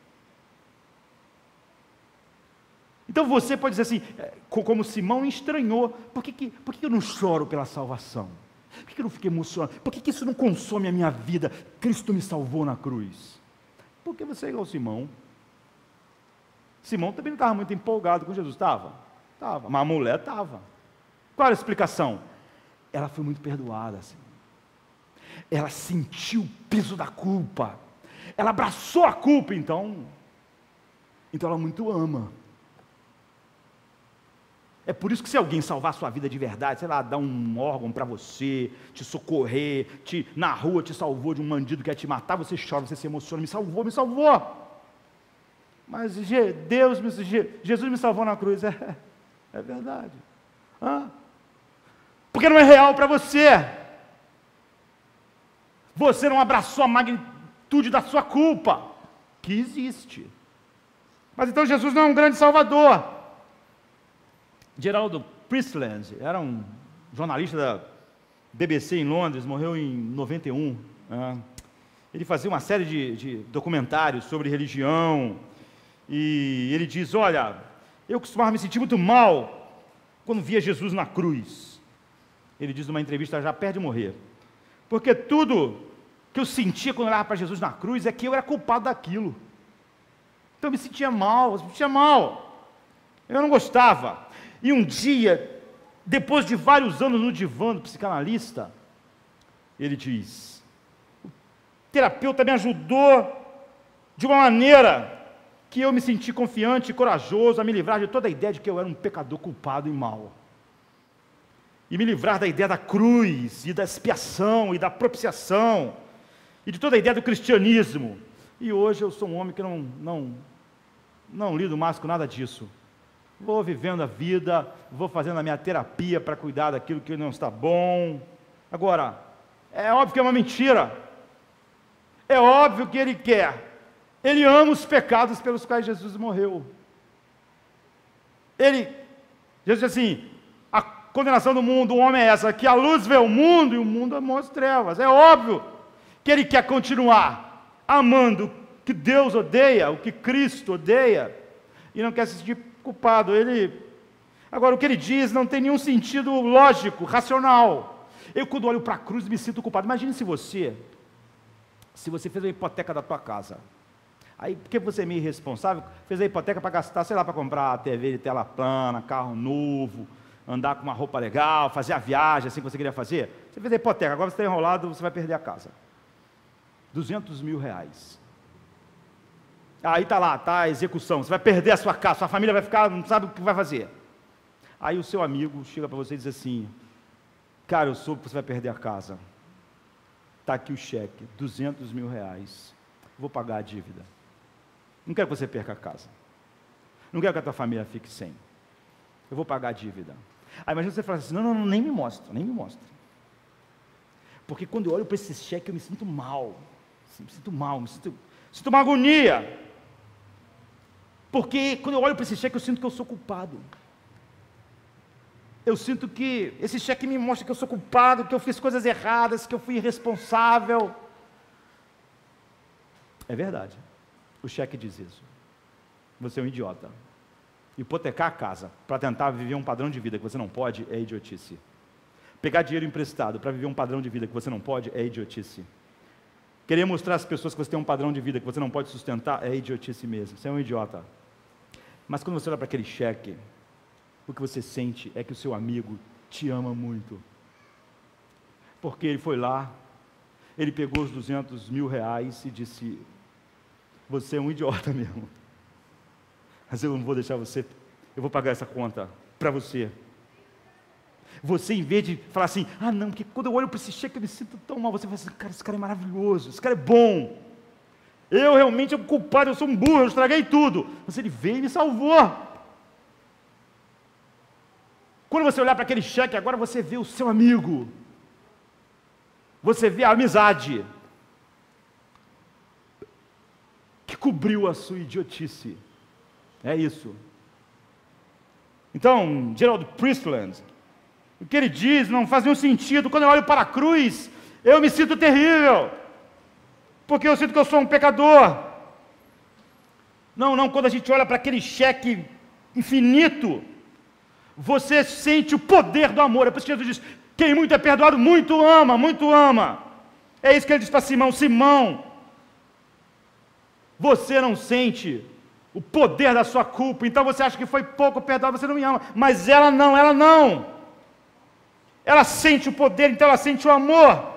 [SPEAKER 2] Então você pode dizer assim, como Simão estranhou, por que, que, por que eu não choro pela salvação? Por que, que eu não fico emocionado? Por que, que isso não consome a minha vida? Cristo me salvou na cruz. Porque você é igual Simão. Simão também não estava muito empolgado com Jesus, estava? Estava, mas a mulher estava. Qual era a explicação? Ela foi muito perdoada, Simão. Ela sentiu o peso da culpa. Ela abraçou a culpa, então, então ela muito ama. É por isso que se alguém salvar a sua vida de verdade, sei lá, dar um órgão para você, te socorrer, te, na rua te salvou de um bandido que ia te matar, você chora, você se emociona, me salvou, me salvou. Mas Deus, me, Jesus me salvou na cruz, é, é verdade. Hã? Porque não é real para você. Você não abraçou a magnitude da sua culpa, que existe. Mas então Jesus não é um grande salvador. Gerald Priestland era um jornalista da B B C em Londres, morreu em noventa e um. Né? Ele fazia uma série de, de documentários sobre religião, e ele diz, olha, eu costumava me sentir muito mal quando via Jesus na cruz. Ele diz numa entrevista já perto de morrer, porque tudo que eu sentia quando eu olhava para Jesus na cruz é que eu era culpado daquilo. Então eu me sentia mal, eu me sentia mal, eu não gostava. E um dia, depois de vários anos no divã do psicanalista, ele diz, o terapeuta me ajudou de uma maneira que eu me senti confiante e corajoso a me livrar de toda a ideia de que eu era um pecador culpado e mau. E me livrar da ideia da cruz, e da expiação, e da propiciação, e de toda a ideia do cristianismo. E hoje eu sou um homem que não, não, não lido mais com nada disso. Vou vivendo a vida, vou fazendo a minha terapia para cuidar daquilo que não está bom. Agora, é óbvio que é uma mentira. É óbvio que ele quer. Ele ama os pecados pelos quais Jesus morreu. Ele, Jesus diz assim, a condenação do mundo, o homem é essa, que a luz vê o mundo e o mundo amou as trevas. É óbvio que ele quer continuar amando o que Deus odeia, o que Cristo odeia, e não quer se sentir culpado. Ele, agora o que ele diz não tem nenhum sentido lógico, racional. Eu quando olho para a cruz me sinto culpado. Imagine se você, se você fez a hipoteca da tua casa, aí porque você é meio irresponsável, fez a hipoteca para gastar, sei lá, para comprar T V de tela plana, carro novo, andar com uma roupa legal, fazer a viagem assim que você queria fazer. Você fez a hipoteca, agora você está enrolado, você vai perder a casa. duzentos mil reais. Aí está lá, está a execução, você vai perder a sua casa, sua família vai ficar, não sabe o que vai fazer. Aí o seu amigo chega para você e diz assim, cara, eu soube que você vai perder a casa, está aqui o cheque, duzentos mil reais, vou pagar a dívida. Não quero que você perca a casa, não quero que a tua família fique sem, eu vou pagar a dívida. Aí imagina você fala assim, não, não, não, nem me mostra, nem me mostra. Porque quando eu olho para esse cheque eu me sinto mal, me sinto mal, me sinto, sinto uma agonia. Porque quando eu olho para esse cheque eu sinto que eu sou culpado. Eu sinto que esse cheque me mostra que eu sou culpado, que eu fiz coisas erradas, que eu fui irresponsável. É verdade, o cheque diz isso. Você é um idiota. Hipotecar a casa para tentar viver um padrão de vida que você não pode é idiotice. Pegar dinheiro emprestado para viver um padrão de vida que você não pode é idiotice. Querer mostrar às pessoas que você tem um padrão de vida que você não pode sustentar é idiotice mesmo, você é um idiota. Mas quando você olha para aquele cheque, o que você sente é que o seu amigo te ama muito. Porque ele foi lá, ele pegou os duzentos mil reais e disse, você é um idiota mesmo. Mas eu não vou deixar você, eu vou pagar essa conta para você. Você, em vez de falar assim, ah não, porque quando eu olho para esse cheque eu me sinto tão mal, você fala assim, cara, esse cara é maravilhoso, esse cara é bom, eu realmente sou culpado, eu sou um burro, eu estraguei tudo, mas ele veio e me salvou. Quando você olhar para aquele cheque, agora você vê o seu amigo, você vê a amizade, que cobriu a sua idiotice, é isso. Então, Gerald Priestland, o que ele diz não faz nenhum sentido. Quando eu olho para a cruz, eu me sinto terrível, porque eu sinto que eu sou um pecador. Não, não, quando a gente olha para aquele cheque infinito, você sente o poder do amor. É por isso que Jesus diz, quem muito é perdoado, muito ama, muito ama. É isso que ele diz para Simão, Simão, você não sente o poder da sua culpa, então você acha que foi pouco perdoado, você não me ama, mas ela não, ela não. Ela sente o poder, então ela sente o amor.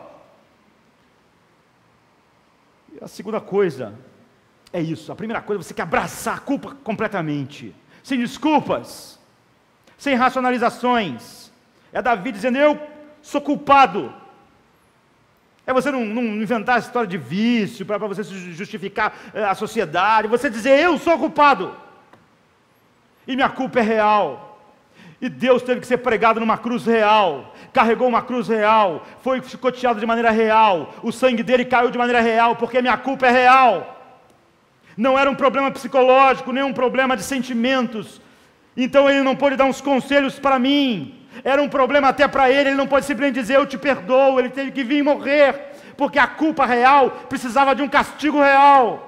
[SPEAKER 2] E a segunda coisa é isso. A primeira coisa, você quer abraçar a culpa completamente, sem desculpas, sem racionalizações. É Davi dizendo: eu sou culpado. É você não, não inventar a história de vício para você justificar é, a sociedade, você dizer: eu sou culpado, e minha culpa é real. E Deus teve que ser pregado numa cruz real, carregou uma cruz real, foi chicoteado de maneira real, o sangue dele caiu de maneira real, porque minha culpa é real. Não era um problema psicológico, nem um problema de sentimentos. Então ele não pôde dar uns conselhos para mim, era um problema até para ele, ele não pode simplesmente dizer: eu te perdoo. Ele teve que vir morrer, porque a culpa real precisava de um castigo real.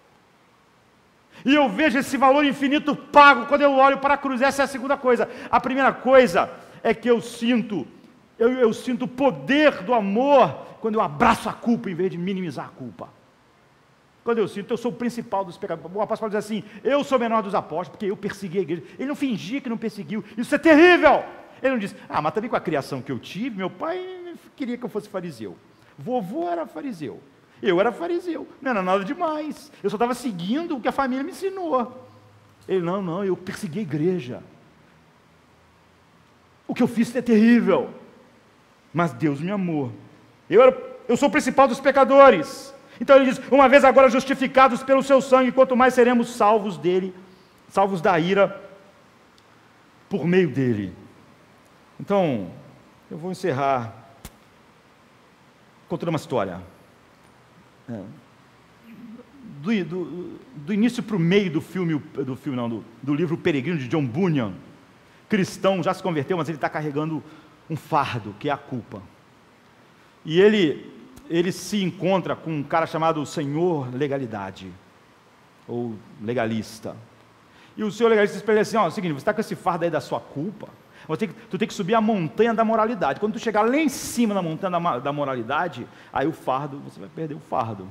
[SPEAKER 2] E eu vejo esse valor infinito pago quando eu olho para a cruz. Essa é a segunda coisa. A primeira coisa é que eu sinto, eu, eu sinto o poder do amor quando eu abraço a culpa em vez de minimizar a culpa. Quando eu sinto, eu sou o principal dos pecadores. O apóstolo diz assim: eu sou o menor dos apóstolos, porque eu persegui a igreja. Ele não fingia que não perseguiu. Isso é terrível. Ele não diz: ah, mas também com a criação que eu tive, meu pai queria que eu fosse fariseu. Vovô era fariseu. Eu era fariseu, não era nada demais, eu só estava seguindo o que a família me ensinou. Ele: não, não, eu persegui a igreja, o que eu fiz é terrível, mas Deus me amou, eu, era, eu sou o principal dos pecadores. Então ele diz: uma vez agora justificados pelo seu sangue, quanto mais seremos salvos dele, salvos da ira, por meio dele. Então, eu vou encerrar contando uma história. É. Do, do, do início para o meio do filme, do filme não, do, do livro Peregrino, de John Bunyan, cristão, já se converteu, mas ele está carregando um fardo, que é a culpa. E ele, ele se encontra com um cara chamado Senhor Legalidade, ou legalista. E o Senhor Legalista diz para ele assim: ó, é o seguinte, você está com esse fardo aí da sua culpa, você tem, tu tem que subir a montanha da moralidade. Quando tu chegar lá em cima da montanha da, da moralidade, aí o fardo, você vai perder o fardo.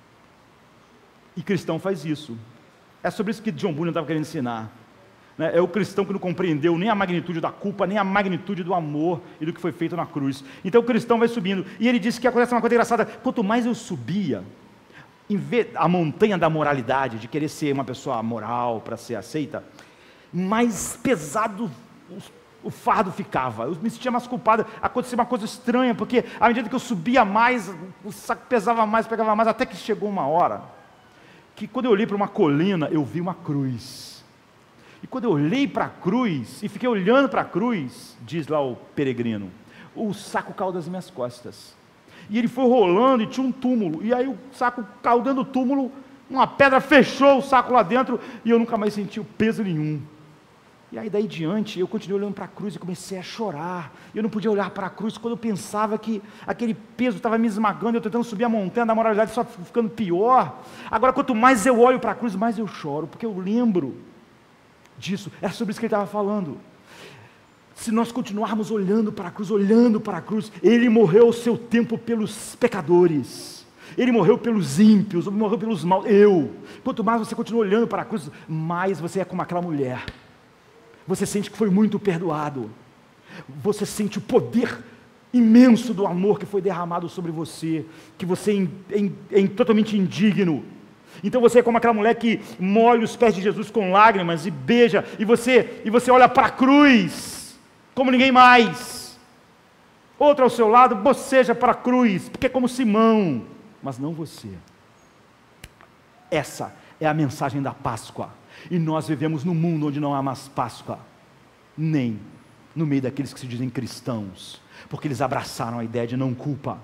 [SPEAKER 2] E cristão faz isso. É sobre isso que John Bunyan estava querendo ensinar, né? É o cristão que não compreendeu nem a magnitude da culpa, nem a magnitude do amor e do que foi feito na cruz. Então o cristão vai subindo, e ele disse que acontece uma coisa engraçada: quanto mais eu subia em vez, a montanha da moralidade, de querer ser uma pessoa moral para ser aceita, mais pesado os o fardo ficava, eu me sentia mais culpado. Acontecia uma coisa estranha, porque à medida que eu subia mais, o saco pesava mais, pegava mais, até que chegou uma hora, que quando eu olhei para uma colina, eu vi uma cruz, e quando eu olhei para a cruz, e fiquei olhando para a cruz, diz lá o peregrino, o saco caiu das minhas costas, e ele foi rolando, e tinha um túmulo, e aí o saco caiu dentro do túmulo, uma pedra fechou o saco lá dentro, e eu nunca mais senti o peso nenhum. E aí daí diante, eu continuei olhando para a cruz e comecei a chorar. Eu não podia olhar para a cruz quando eu pensava que aquele peso estava me esmagando, eu tentando subir a montanha da moralidade, só ficando pior. Agora, quanto mais eu olho para a cruz, mais eu choro, porque eu lembro disso. É sobre isso que ele estava falando. Se nós continuarmos olhando para a cruz, olhando para a cruz, ele morreu o seu tempo pelos pecadores, ele morreu pelos ímpios, ele morreu pelos maus. Eu, quanto mais você continua olhando para a cruz, mais você é como aquela mulher. Você sente que foi muito perdoado, você sente o poder imenso do amor que foi derramado sobre você, que você é, é, é totalmente indigno. Então você é como aquela mulher que molha os pés de Jesus com lágrimas e beija, e você, e você olha para a cruz como ninguém mais. Outro ao seu lado boceja para a cruz, porque é como Simão, mas não você. Essa é a mensagem da Páscoa. E nós vivemos num mundo onde não há mais Páscoa, nem no meio daqueles que se dizem cristãos, porque eles abraçaram a ideia de não culpa.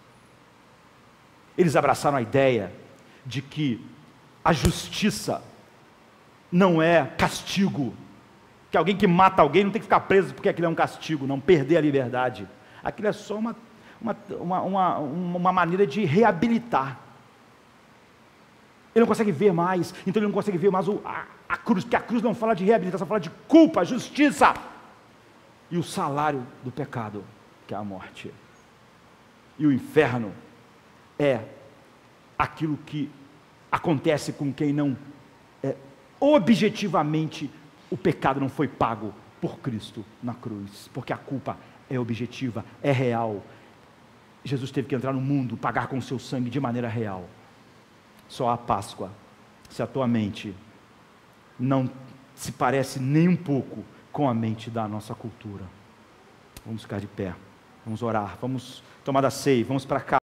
[SPEAKER 2] Eles abraçaram a ideia de que a justiça não é castigo, que alguém que mata alguém não tem que ficar preso porque aquilo é um castigo, não perder a liberdade. Aquilo é só uma, uma, uma, uma, uma maneira de reabilitar. Ele não consegue ver mais, então ele não consegue ver mais o, a, a cruz, porque a cruz não fala de reabilitação, fala de culpa, justiça, e o salário do pecado, que é a morte. E o inferno é aquilo que acontece com quem não, é, objetivamente, o pecado não foi pago por Cristo na cruz, porque a culpa é objetiva, é real. Jesus teve que entrar no mundo, pagar com o seu sangue de maneira real. Só a Páscoa, se a tua mente não se parece nem um pouco com a mente da nossa cultura. Vamos ficar de pé, vamos orar, vamos tomar da ceia, vamos para cá.